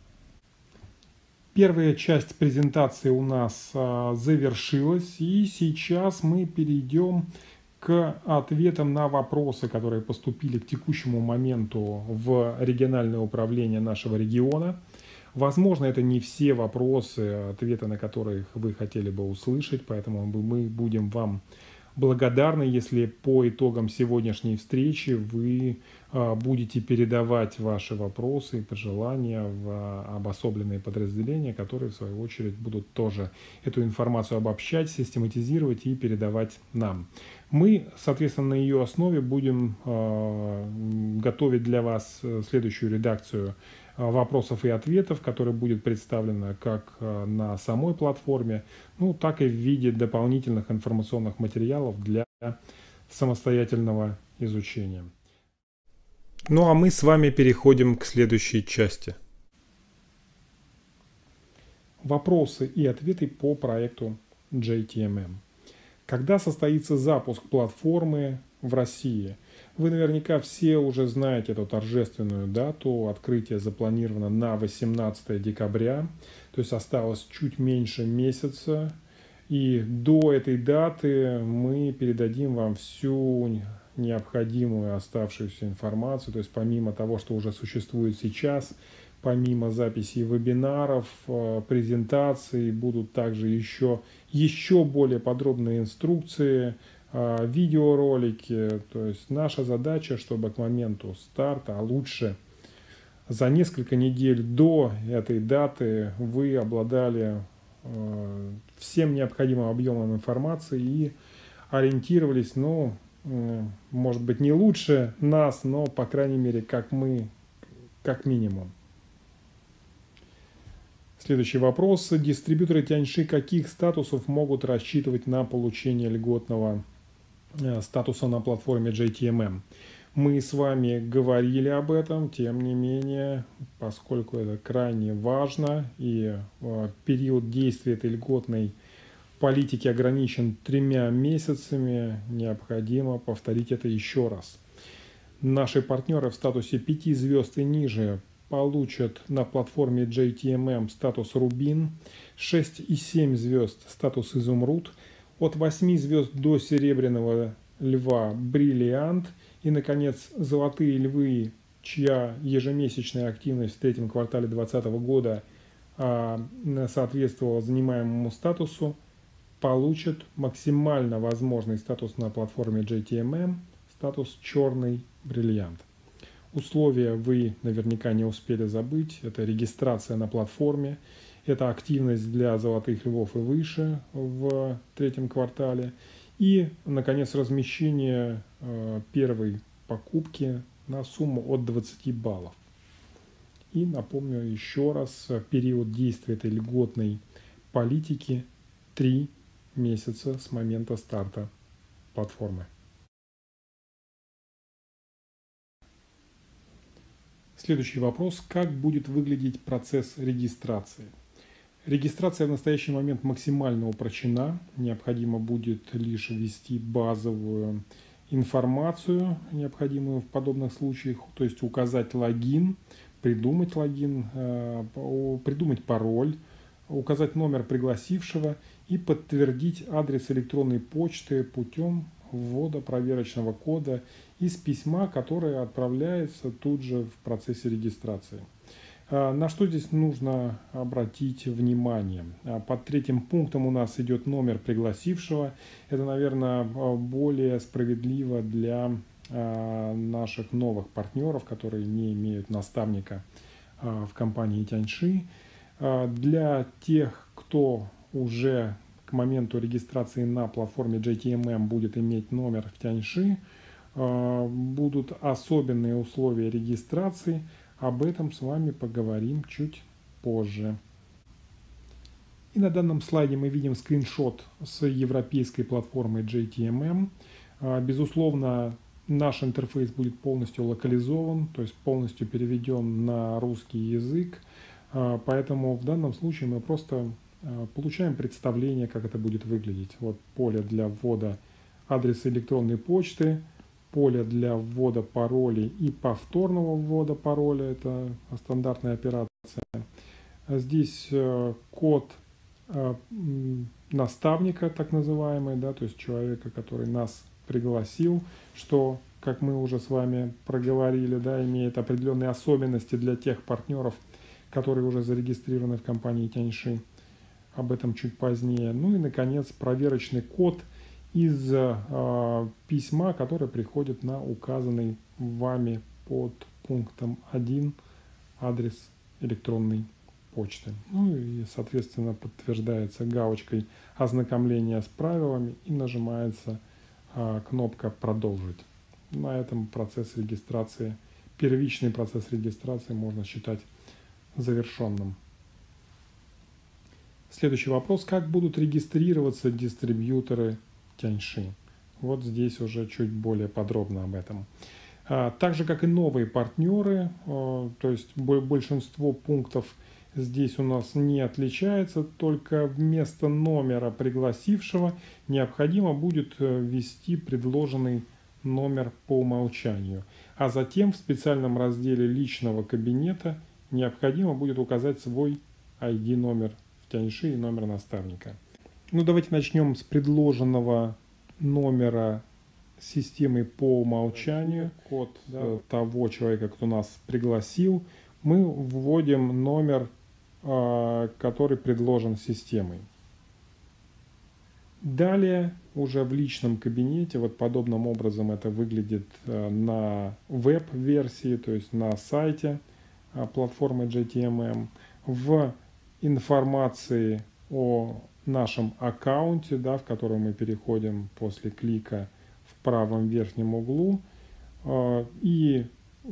Первая часть презентации у нас завершилась, и сейчас мы перейдем к ответам на вопросы, которые поступили к текущему моменту в региональное управление нашего региона. Возможно, это не все вопросы, ответы на которые вы хотели бы услышать, поэтому мы будем вам благодарны, если по итогам сегодняшней встречи вы будете передавать ваши вопросы и пожелания в обособленные подразделения, которые в свою очередь будут тоже эту информацию обобщать, систематизировать и передавать нам. Мы, соответственно, на ее основе будем готовить для вас следующую редакцию вопросов и ответов, которая будет представлена как на самой платформе, так и в виде дополнительных информационных материалов для самостоятельного изучения. А мы с вами переходим к следующей части. Вопросы и ответы по проекту JTMM. Когда состоится запуск платформы в России? Вы наверняка все уже знаете эту торжественную дату. Открытие запланировано на 18 декабря, то есть осталось чуть меньше месяца. И до этой даты мы передадим вам всю необходимую оставшуюся информацию. То есть помимо того, что уже существует сейчас, помимо записей вебинаров, презентаций, будут также еще более подробные инструкции, видеоролики. То есть наша задача, чтобы к моменту старта, а лучше за несколько недель до этой даты, вы обладали всем необходимым объемом информации и ориентировались, может быть, не лучше нас, но, по крайней мере, как мы, как минимум. Следующий вопрос. Дистрибьюторы Тяньши каких статусов могут рассчитывать на получение льготного статуса на платформе JTMM? Мы с вами говорили об этом, тем не менее, поскольку это крайне важно и период действия этой льготной политики ограничен 3 месяцами, необходимо повторить это еще раз. Наши партнеры в статусе 5 звезд и ниже получат на платформе JTMM статус Рубин, 6 и 7 звезд статус Изумруд, от 8 звезд до Серебряного Льва Бриллиант и, наконец, Золотые Львы, чья ежемесячная активность в третьем квартале 2020 года соответствовала занимаемому статусу, получат максимально возможный статус на платформе JTMM, статус Черный Бриллиант. Условия вы наверняка не успели забыть. Это регистрация на платформе, это активность для Золотых Львов и выше в третьем квартале. И, наконец, размещение первой покупки на сумму от 20 баллов. И напомню еще раз, период действия этой льготной политики 3 месяца с момента старта платформы. Следующий вопрос. Как будет выглядеть процесс регистрации? Регистрация в настоящий момент максимально упрощена. Необходимо будет лишь ввести базовую информацию, необходимую в подобных случаях, то есть указать логин, придумать пароль, указать номер пригласившего и подтвердить адрес электронной почты путем ввода проверочного кода из письма, которое отправляется тут же в процессе регистрации. На что здесь нужно обратить внимание? Под третьим пунктом у нас идет номер пригласившего. Это, наверное, более справедливо для наших новых партнеров, которые не имеют наставника в компании Тяньши. Для тех, кто уже к моменту регистрации на платформе JTMM будет иметь номер в Тяньши, будут особенные условия регистрации. Об этом с вами поговорим чуть позже. И на данном слайде мы видим скриншот с европейской платформой JTMM. Безусловно, наш интерфейс будет полностью локализован, то есть полностью переведен на русский язык. Поэтому в данном случае мы просто получаем представление, как это будет выглядеть. Вот поле для ввода адреса электронной почты, поле для ввода паролей и повторного ввода пароля, это стандартная операция. Здесь код наставника, так называемый, да, то есть человека, который нас пригласил, что, как мы уже с вами проговорили, да, имеет определенные особенности для тех партнеров, которые уже зарегистрированы в компании Тяньши. Об этом чуть позднее. Ну и, наконец, проверочный код из письма, которое приходит на указанный вами под пунктом 1 адрес электронной почты. Ну и, соответственно, подтверждается галочкой ознакомления с правилами и нажимается кнопка «Продолжить». На этом процесс регистрации, первичный процесс регистрации можно считать завершенным. Следующий вопрос. Как будут регистрироваться дистрибьюторы Тяньши? Вот здесь уже чуть более подробно об этом. Так же, как и новые партнеры, то есть большинство пунктов здесь у нас не отличается, только вместо номера пригласившего необходимо будет ввести предложенный номер по умолчанию. А затем в специальном разделе личного кабинета необходимо будет указать свой ID-номер в Тяньши и номер наставника. Ну, давайте начнем с предложенного номера системы по умолчанию. Код того человека, кто нас пригласил. Мы вводим номер, который предложен системой. Далее уже в личном кабинете, вот подобным образом это выглядит на веб-версии, то есть на сайте платформы JTMM. В информации о нашем аккаунте, да, в который мы переходим после клика в правом верхнем углу, и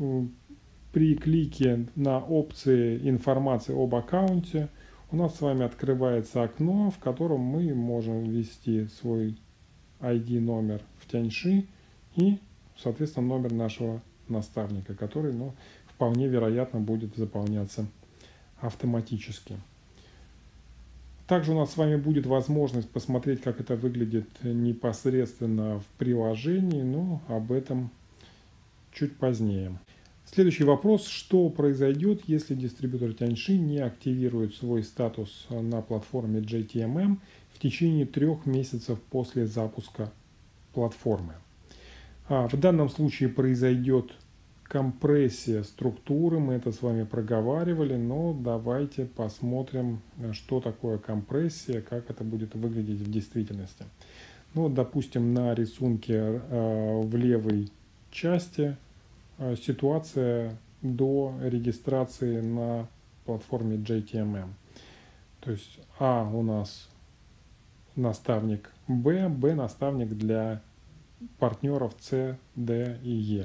при клике на опции информации об аккаунте у нас с вами открывается окно, в котором мы можем ввести свой ID-номер в Тяньши и, соответственно, номер нашего наставника, который, вполне вероятно будет заполняться автоматически. Также у нас с вами будет возможность посмотреть, как это выглядит непосредственно в приложении, но об этом чуть позднее. Следующий вопрос. Что произойдет, если дистрибьютор Тяньши не активирует свой статус на платформе JTMM в течение 3 месяцев после запуска платформы? В данном случае произойдет компрессия структуры, мы это с вами проговаривали, но давайте посмотрим, что такое компрессия, как это будет выглядеть в действительности. Ну, допустим, на рисунке в левой части ситуация до регистрации на платформе JTMM. То есть А у нас наставник Б, Б наставник для партнеров С, Д и Е.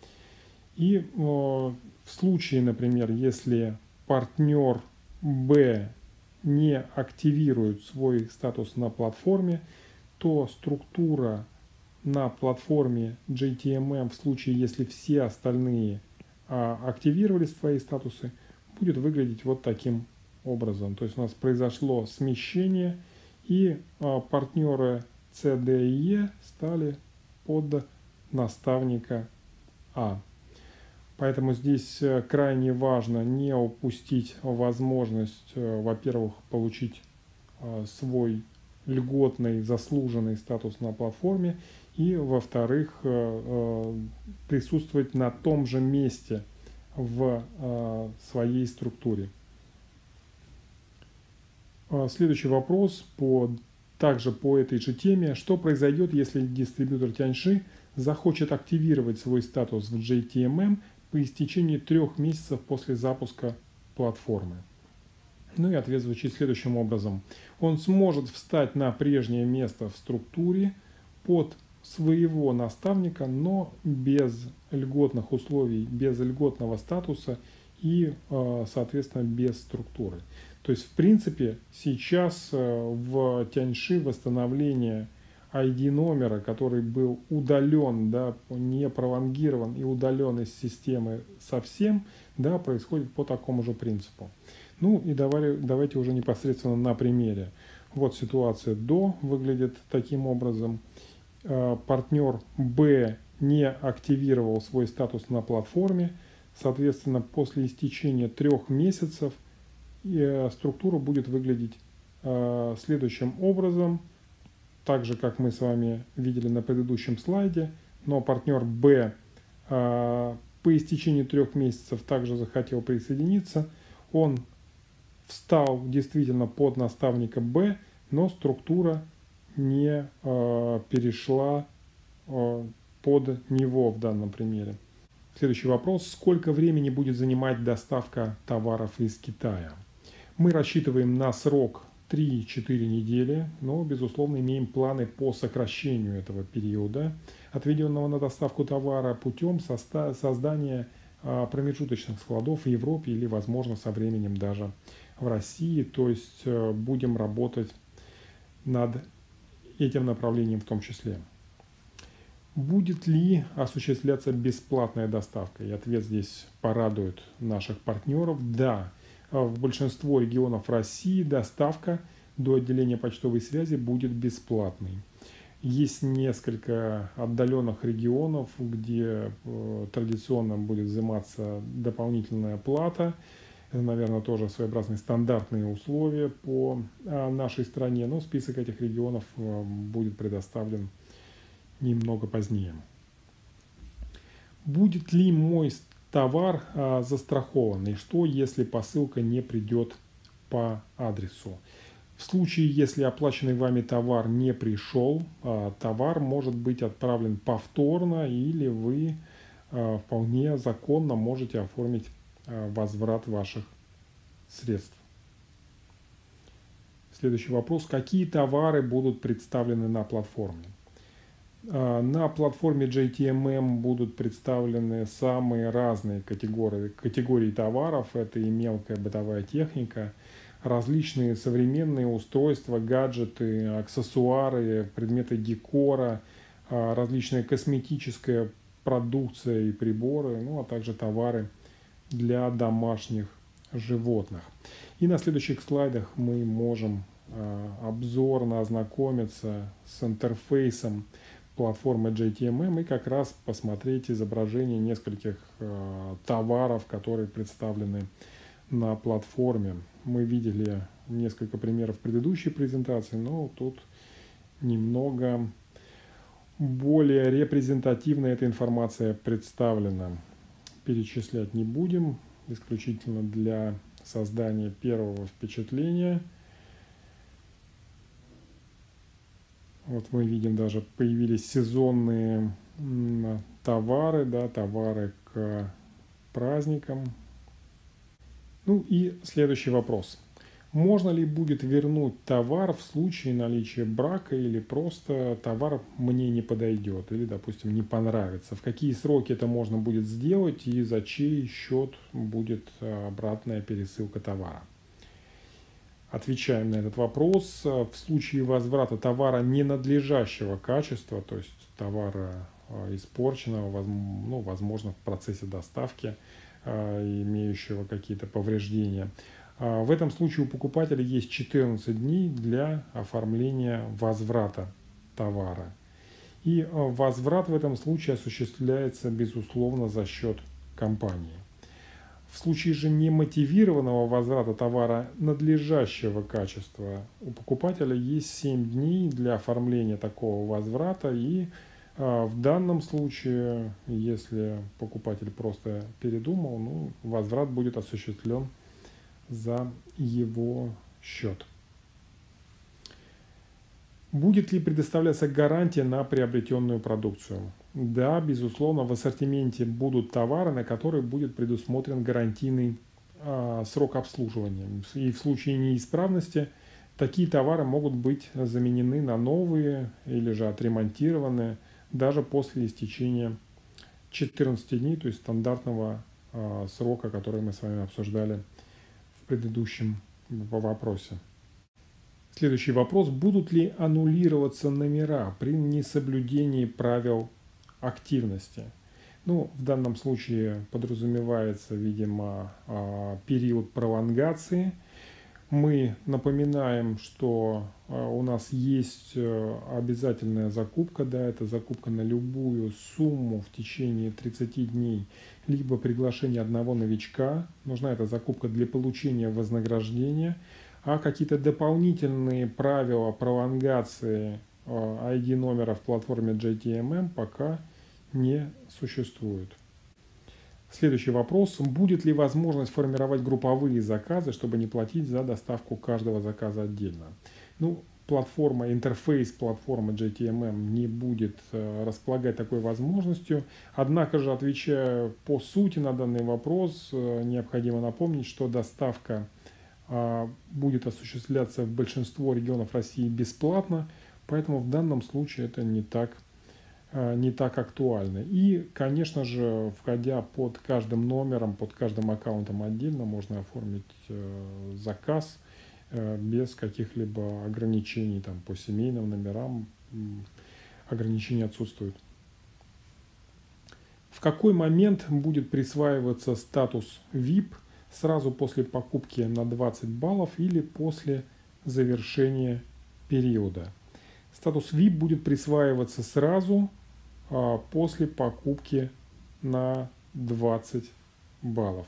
И в случае, например, если партнер Б не активирует свой статус на платформе, то структура на платформе JTMM в случае, если все остальные активировали свои статусы, будет выглядеть вот таким образом. То есть у нас произошло смещение, и партнеры С, Д и Е стали под наставника А. Поэтому здесь крайне важно не упустить возможность, во-первых, получить свой льготный, заслуженный статус на платформе, и, во-вторых, присутствовать на том же месте в своей структуре. Следующий вопрос также по этой же теме. Что произойдет, если дистрибьютор Тяньши захочет активировать свой статус в JTMM по истечении 3 месяцев после запуска платформы? Ну и ответ звучит следующим образом. Он сможет встать на прежнее место в структуре под своего наставника, но без льготных условий, без льготного статуса и, соответственно, без структуры. То есть, в принципе, сейчас в Тяньши восстановление ID-номера, который был удален, да, не пролонгирован и удален из системы совсем, да, происходит по такому же принципу. Ну и давайте уже непосредственно на примере. Вот ситуация до выглядит таким образом. Партнер Б не активировал свой статус на платформе. Соответственно, после истечения 3 месяцев структура будет выглядеть следующим образом. Так же, как мы с вами видели на предыдущем слайде. Но партнер Б по истечении 3 месяцев также захотел присоединиться. Он встал действительно под наставника Б, но структура не перешла под него в данном примере. Следующий вопрос. Сколько времени будет занимать доставка товаров из Китая? Мы рассчитываем на срок 3-4 недели, но, безусловно, имеем планы по сокращению этого периода, отведенного на доставку товара, путем создания промежуточных складов в Европе или, возможно, со временем даже в России. То есть будем работать над этим направлением в том числе. Будет ли осуществляться бесплатная доставка? И ответ здесь порадует наших партнеров. Да, в большинство регионов России доставка до отделения почтовой связи будет бесплатной. Есть несколько отдаленных регионов, где традиционно будет взиматься дополнительная плата. Это, наверное, тоже своеобразные стандартные условия по нашей стране, но список этих регионов будет предоставлен немного позднее. Будет ли мой товар застрахован? И что, если посылка не придет по адресу? В случае, если оплаченный вами товар не пришел, товар может быть отправлен повторно, или вы вполне законно можете оформить возврат ваших средств. Следующий вопрос. Какие товары будут представлены на платформе? На платформе JTMM будут представлены самые разные категории товаров. Это и мелкая бытовая техника, различные современные устройства, гаджеты, аксессуары, предметы декора, различная косметическая продукция и приборы, ну а также товары для домашних животных. И на следующих слайдах мы можем обзорно ознакомиться с интерфейсом платформы JTMM и как раз посмотреть изображение нескольких товаров, которые представлены на платформе. Мы видели несколько примеров в предыдущей презентации, но тут немного более репрезентативно эта информация представлена. Перечислять не будем, исключительно для создания первого впечатления. Вот мы видим, даже появились сезонные товары, да, товары к праздникам. Ну и следующий вопрос. Можно ли будет вернуть товар в случае наличия брака или просто товар мне не подойдет или, допустим, не понравится? В какие сроки это можно будет сделать и за чей счет будет обратная пересылка товара? Отвечаем на этот вопрос. В случае возврата товара ненадлежащего качества, то есть товара испорченного, ну, возможно, в процессе доставки, имеющего какие-то повреждения, в этом случае у покупателя есть 14 дней для оформления возврата товара. И возврат в этом случае осуществляется, безусловно, за счет компании. В случае же немотивированного возврата товара надлежащего качества у покупателя есть 7 дней для оформления такого возврата. И в данном случае, если покупатель просто передумал, ну, возврат будет осуществлен за его счет. Будет ли предоставляться гарантия на приобретенную продукцию? Да, безусловно, в ассортименте будут товары, на которые будет предусмотрен гарантийный срок обслуживания. И в случае неисправности такие товары могут быть заменены на новые или же отремонтированы даже после истечения 14 дней, то есть стандартного срока, который мы с вами обсуждали в предыдущем вопросе. Следующий вопрос. Будут ли аннулироваться номера при несоблюдении правил активности? Ну, в данном случае подразумевается, видимо, период пролонгации. Мы напоминаем, что у нас есть обязательная закупка, да, это закупка на любую сумму в течение 30 дней, либо приглашение одного новичка. Нужна эта закупка для получения вознаграждения, а какие-то дополнительные правила пролонгации ID номера в платформе JTMM пока не существует. Следующий вопрос. Будет ли возможность формировать групповые заказы, чтобы не платить за доставку каждого заказа отдельно? Ну, интерфейс платформы JTMM не будет располагать такой возможностью. Однако же, отвечая по сути на данный вопрос, необходимо напомнить, что доставка будет осуществляться в большинство регионов России бесплатно, поэтому в данном случае это не так актуально. И, конечно же, входя под каждым номером, под каждым аккаунтом отдельно, можно оформить заказ без каких-либо ограничений там, по семейным номерам. Ограничения отсутствуют. В какой момент будет присваиваться статус VIP? Сразу после покупки на 20 баллов или после завершения периода? Статус VIP будет присваиваться сразу после покупки на 20 баллов.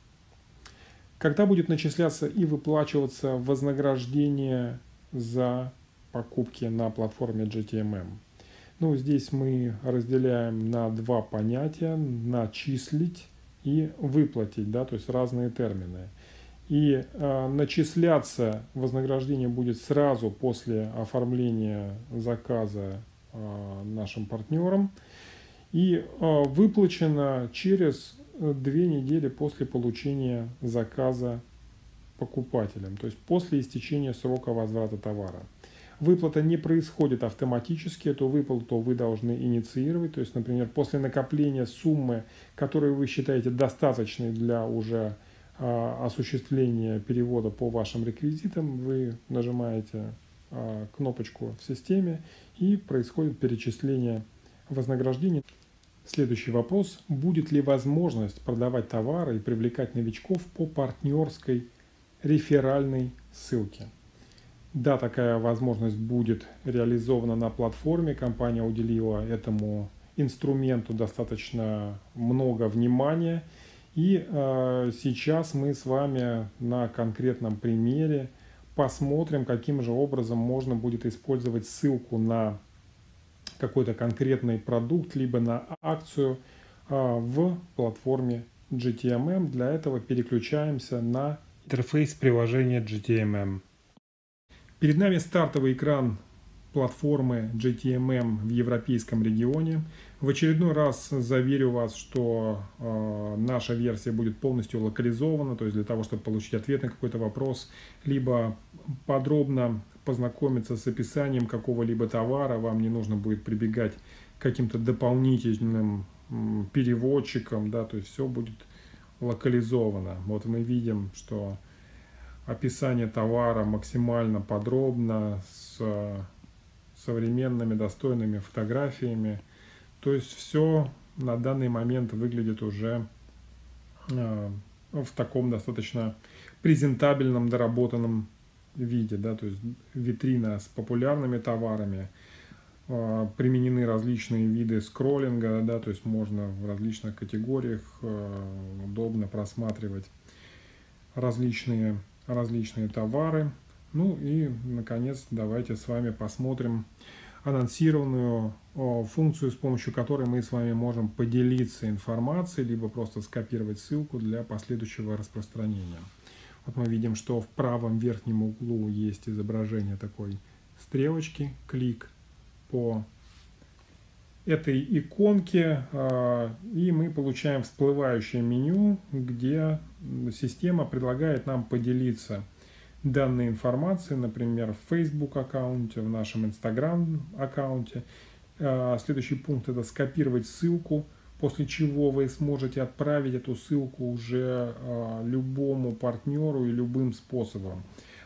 Когда будет начисляться и выплачиваться вознаграждение за покупки на платформе JTMM? Ну, здесь мы разделяем на два понятия: начислить и выплатить, да, то есть разные термины. И начисляться вознаграждение будет сразу после оформления заказа нашим партнерам и выплачено через 2 недели после получения заказа покупателем, то есть после истечения срока возврата товара. Выплата не происходит автоматически, эту выплату вы должны инициировать, то есть, например, после накопления суммы, которую вы считаете достаточной для уже осуществления перевода по вашим реквизитам, вы нажимаете кнопочку в системе и происходит перечисление вознаграждения. Следующий вопрос. Будет ли возможность продавать товары и привлекать новичков по партнерской реферальной ссылке? Да, такая возможность будет реализована на платформе. Компания уделила этому инструменту достаточно много внимания. И сейчас мы с вами на конкретном примере посмотрим, каким же образом можно будет использовать ссылку на какой-то конкретный продукт, либо на акцию в платформе JTMM. Для этого переключаемся на интерфейс приложения JTMM. Перед нами стартовый экран платформы JTMM в европейском регионе. В очередной раз заверю вас, что наша версия будет полностью локализована, то есть для того, чтобы получить ответ на какой-то вопрос, либо подробно познакомиться с описанием какого-либо товара, вам не нужно будет прибегать к каким-то дополнительным переводчикам, да, то есть все будет локализовано. Вот мы видим, что описание товара максимально подробно, с современными достойными фотографиями. То есть все на данный момент выглядит уже в таком достаточно презентабельном, доработанном виде, да, то есть витрина с популярными товарами, применены различные виды скроллинга, да, то есть можно в различных категориях удобно просматривать различные товары. Ну и, наконец, давайте с вами посмотрим анонсированную функцию, с помощью которой мы с вами можем поделиться информацией, либо просто скопировать ссылку для последующего распространения. Вот мы видим, что в правом верхнем углу есть изображение такой стрелочки, клик по этой иконке, и мы получаем всплывающее меню, где система предлагает нам поделиться данной информацией, например, в Facebook аккаунте, в нашем Instagram аккаунте. Следующий пункт — это скопировать ссылку, после чего вы сможете отправить эту ссылку уже любому партнеру и любым способом.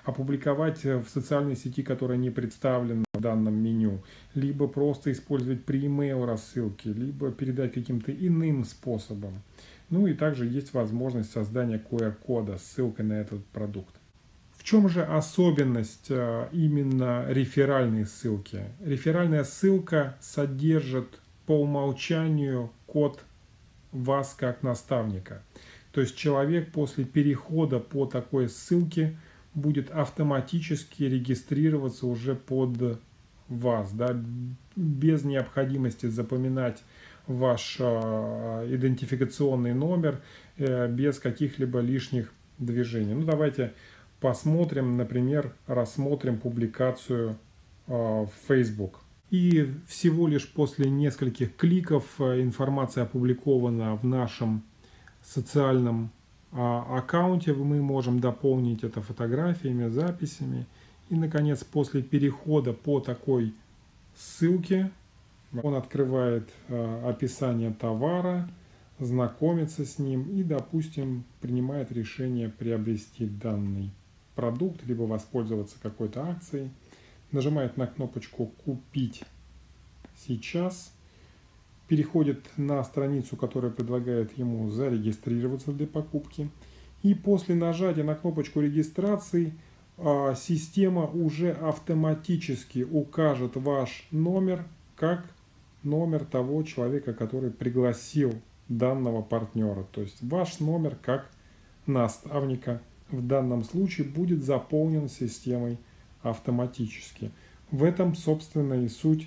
опубликовать в социальной сети, которая не представлена в данном меню, либо просто использовать при email рассылки, либо передать каким-то иным способом. Ну и также есть возможность создания QR-кода с ссылкой на этот продукт. В чем же особенность именно реферальной ссылки? Реферальная ссылка содержит по умолчанию код вас как наставника. То есть человек после перехода по такой ссылке будет автоматически регистрироваться уже под вас, да, без необходимости запоминать ваш идентификационный номер, без каких-либо лишних движений. Ну, давайте посмотрим, например, рассмотрим публикацию в Facebook. И всего лишь после нескольких кликов информация опубликована в нашем социальном аккаунте. Мы можем дополнить это фотографиями, записями. И, наконец, после перехода по такой ссылке он открывает описание товара, знакомится с ним и, допустим, принимает решение приобрести данный продукт, либо воспользоваться какой-то акцией. Нажимает на кнопочку «Купить сейчас», переходит на страницу, которая предлагает ему зарегистрироваться для покупки. И после нажатия на кнопочку регистрации система уже автоматически укажет ваш номер как номер того человека, который пригласил данного партнера. То есть ваш номер как наставника в данном случае будет заполнен системой автоматически. В этом, собственно, и суть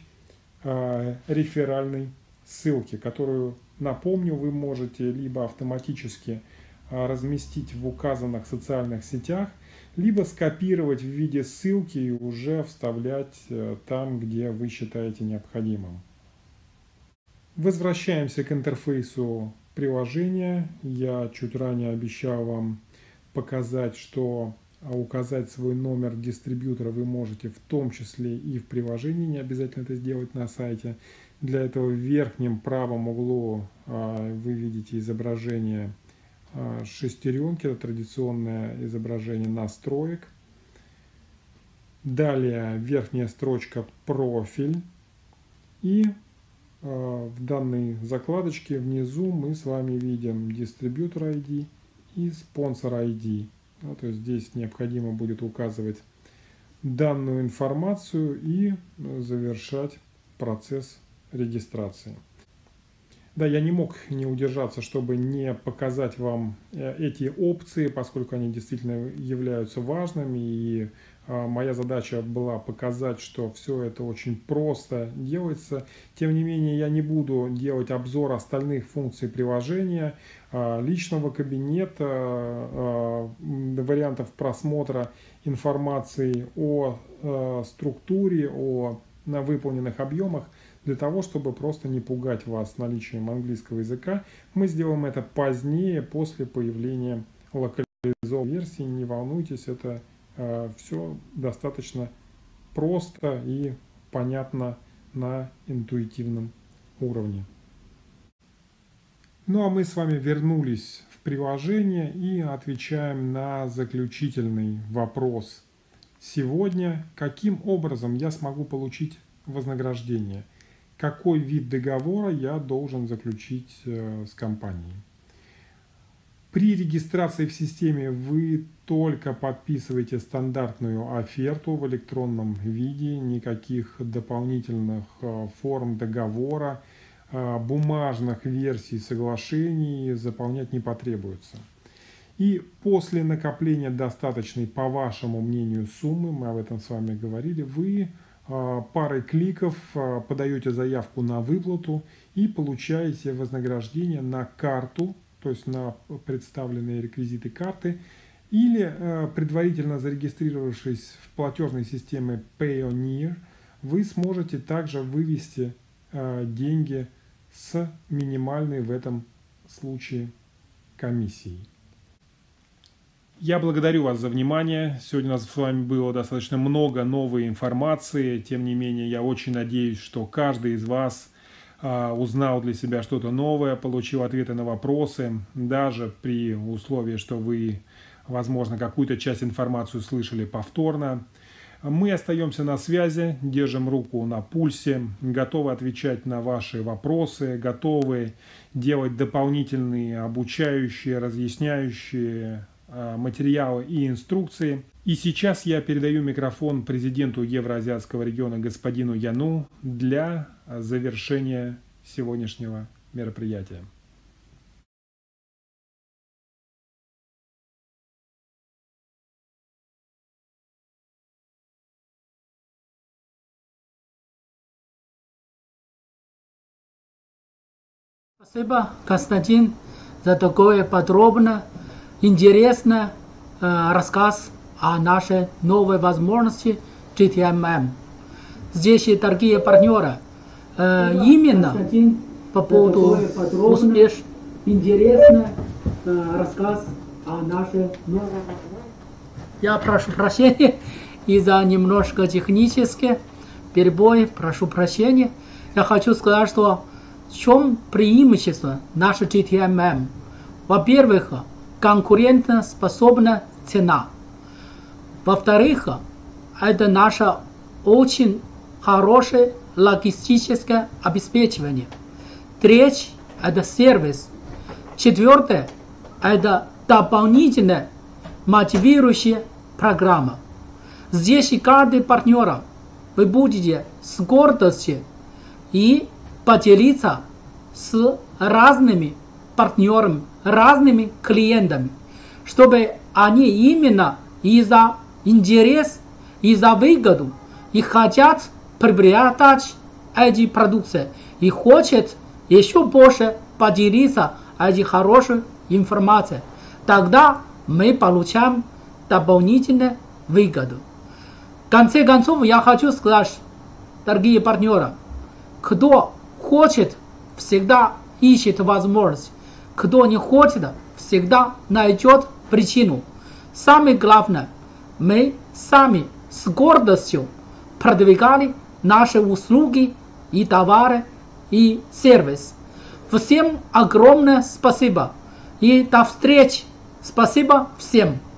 реферальной ссылки, которую, напомню, вы можете либо автоматически разместить в указанных социальных сетях, либо скопировать в виде ссылки и уже вставлять там, где вы считаете необходимым. Возвращаемся к интерфейсу приложения. Я чуть ранее обещал вам показать, что указать свой номер дистрибьютора вы можете в том числе и в приложении, не обязательно это сделать на сайте. Для этого в верхнем правом углу вы видите изображение шестеренки, это традиционное изображение настроек. Далее верхняя строчка «Профиль». И в данной закладочке внизу мы с вами видим дистрибьютор ID и спонсор ID. То есть здесь необходимо будет указывать данную информацию и завершать процесс регистрации. Да, я не мог не удержаться, чтобы не показать вам эти опции, поскольку они действительно являются важными. И моя задача была показать, что все это очень просто делается. Тем не менее, я не буду делать обзор остальных функций приложения, личного кабинета, вариантов просмотра информации о структуре, о выполненных объемах. Для того, чтобы просто не пугать вас наличием английского языка, мы сделаем это позднее, после появления локализованной версии. Не волнуйтесь, это все достаточно просто и понятно на интуитивном уровне. Ну а мы с вами вернулись в приложение и отвечаем на заключительный вопрос сегодня. Каким образом я смогу получить вознаграждение? Какой вид договора я должен заключить с компанией? При регистрации в системе вы только подписываете стандартную оферту в электронном виде, никаких дополнительных форм договора, бумажных версий соглашений заполнять не потребуется. И после накопления достаточной, по вашему мнению, суммы, мы об этом с вами говорили, вы парой кликов подаете заявку на выплату и получаете вознаграждение на карту, то есть на представленные реквизиты карты, или предварительно зарегистрировавшись в платежной системе Payoneer, вы сможете также вывести деньги с минимальной в этом случае комиссией. Я благодарю вас за внимание. Сегодня у нас с вами было достаточно много новой информации. Тем не менее, я очень надеюсь, что каждый из вас узнал для себя что-то новое, получил ответы на вопросы, даже при условии, что вы возможно, какую-то часть информации услышали повторно. Мы остаемся на связи, держим руку на пульсе, готовы отвечать на ваши вопросы, готовы делать дополнительные обучающие, разъясняющие материалы и инструкции. И сейчас я передаю микрофон президенту Евроазиатского региона господину Яну для завершения сегодняшнего мероприятия. Спасибо, Константин, за такой подробный, интересный рассказ о нашей новой возможности GTMM. Здесь, дорогие партнеры, именно по поводу успешного, интересный рассказ о нашей новой возможности. Я прошу прощения из-за немножко технических перебоев, прошу прощения. Я хочу сказать, что в чем преимущество нашей GTMM? Во-первых, конкурентоспособная цена. Во-вторых, это наше очень хорошее логистическое обеспечение. Третье – это сервис. Четвертое – это дополнительная мотивирующая программа. Здесь каждый партнер вы будете с гордостью и поделиться с разными партнерами, разными клиентами, чтобы они именно из-за интерес, из-за выгоду и хотят приобретать эти продукции и хотят еще больше поделиться этой хорошей информацией. Тогда мы получаем дополнительную выгоду. В конце концов, я хочу сказать, дорогие партнеры, кто хочет, всегда ищет возможность. Кто не хочет, всегда найдет причину. Самое главное, мы сами с гордостью продвигали наши услуги и товары и сервис. Всем огромное спасибо и до встречи. Спасибо всем.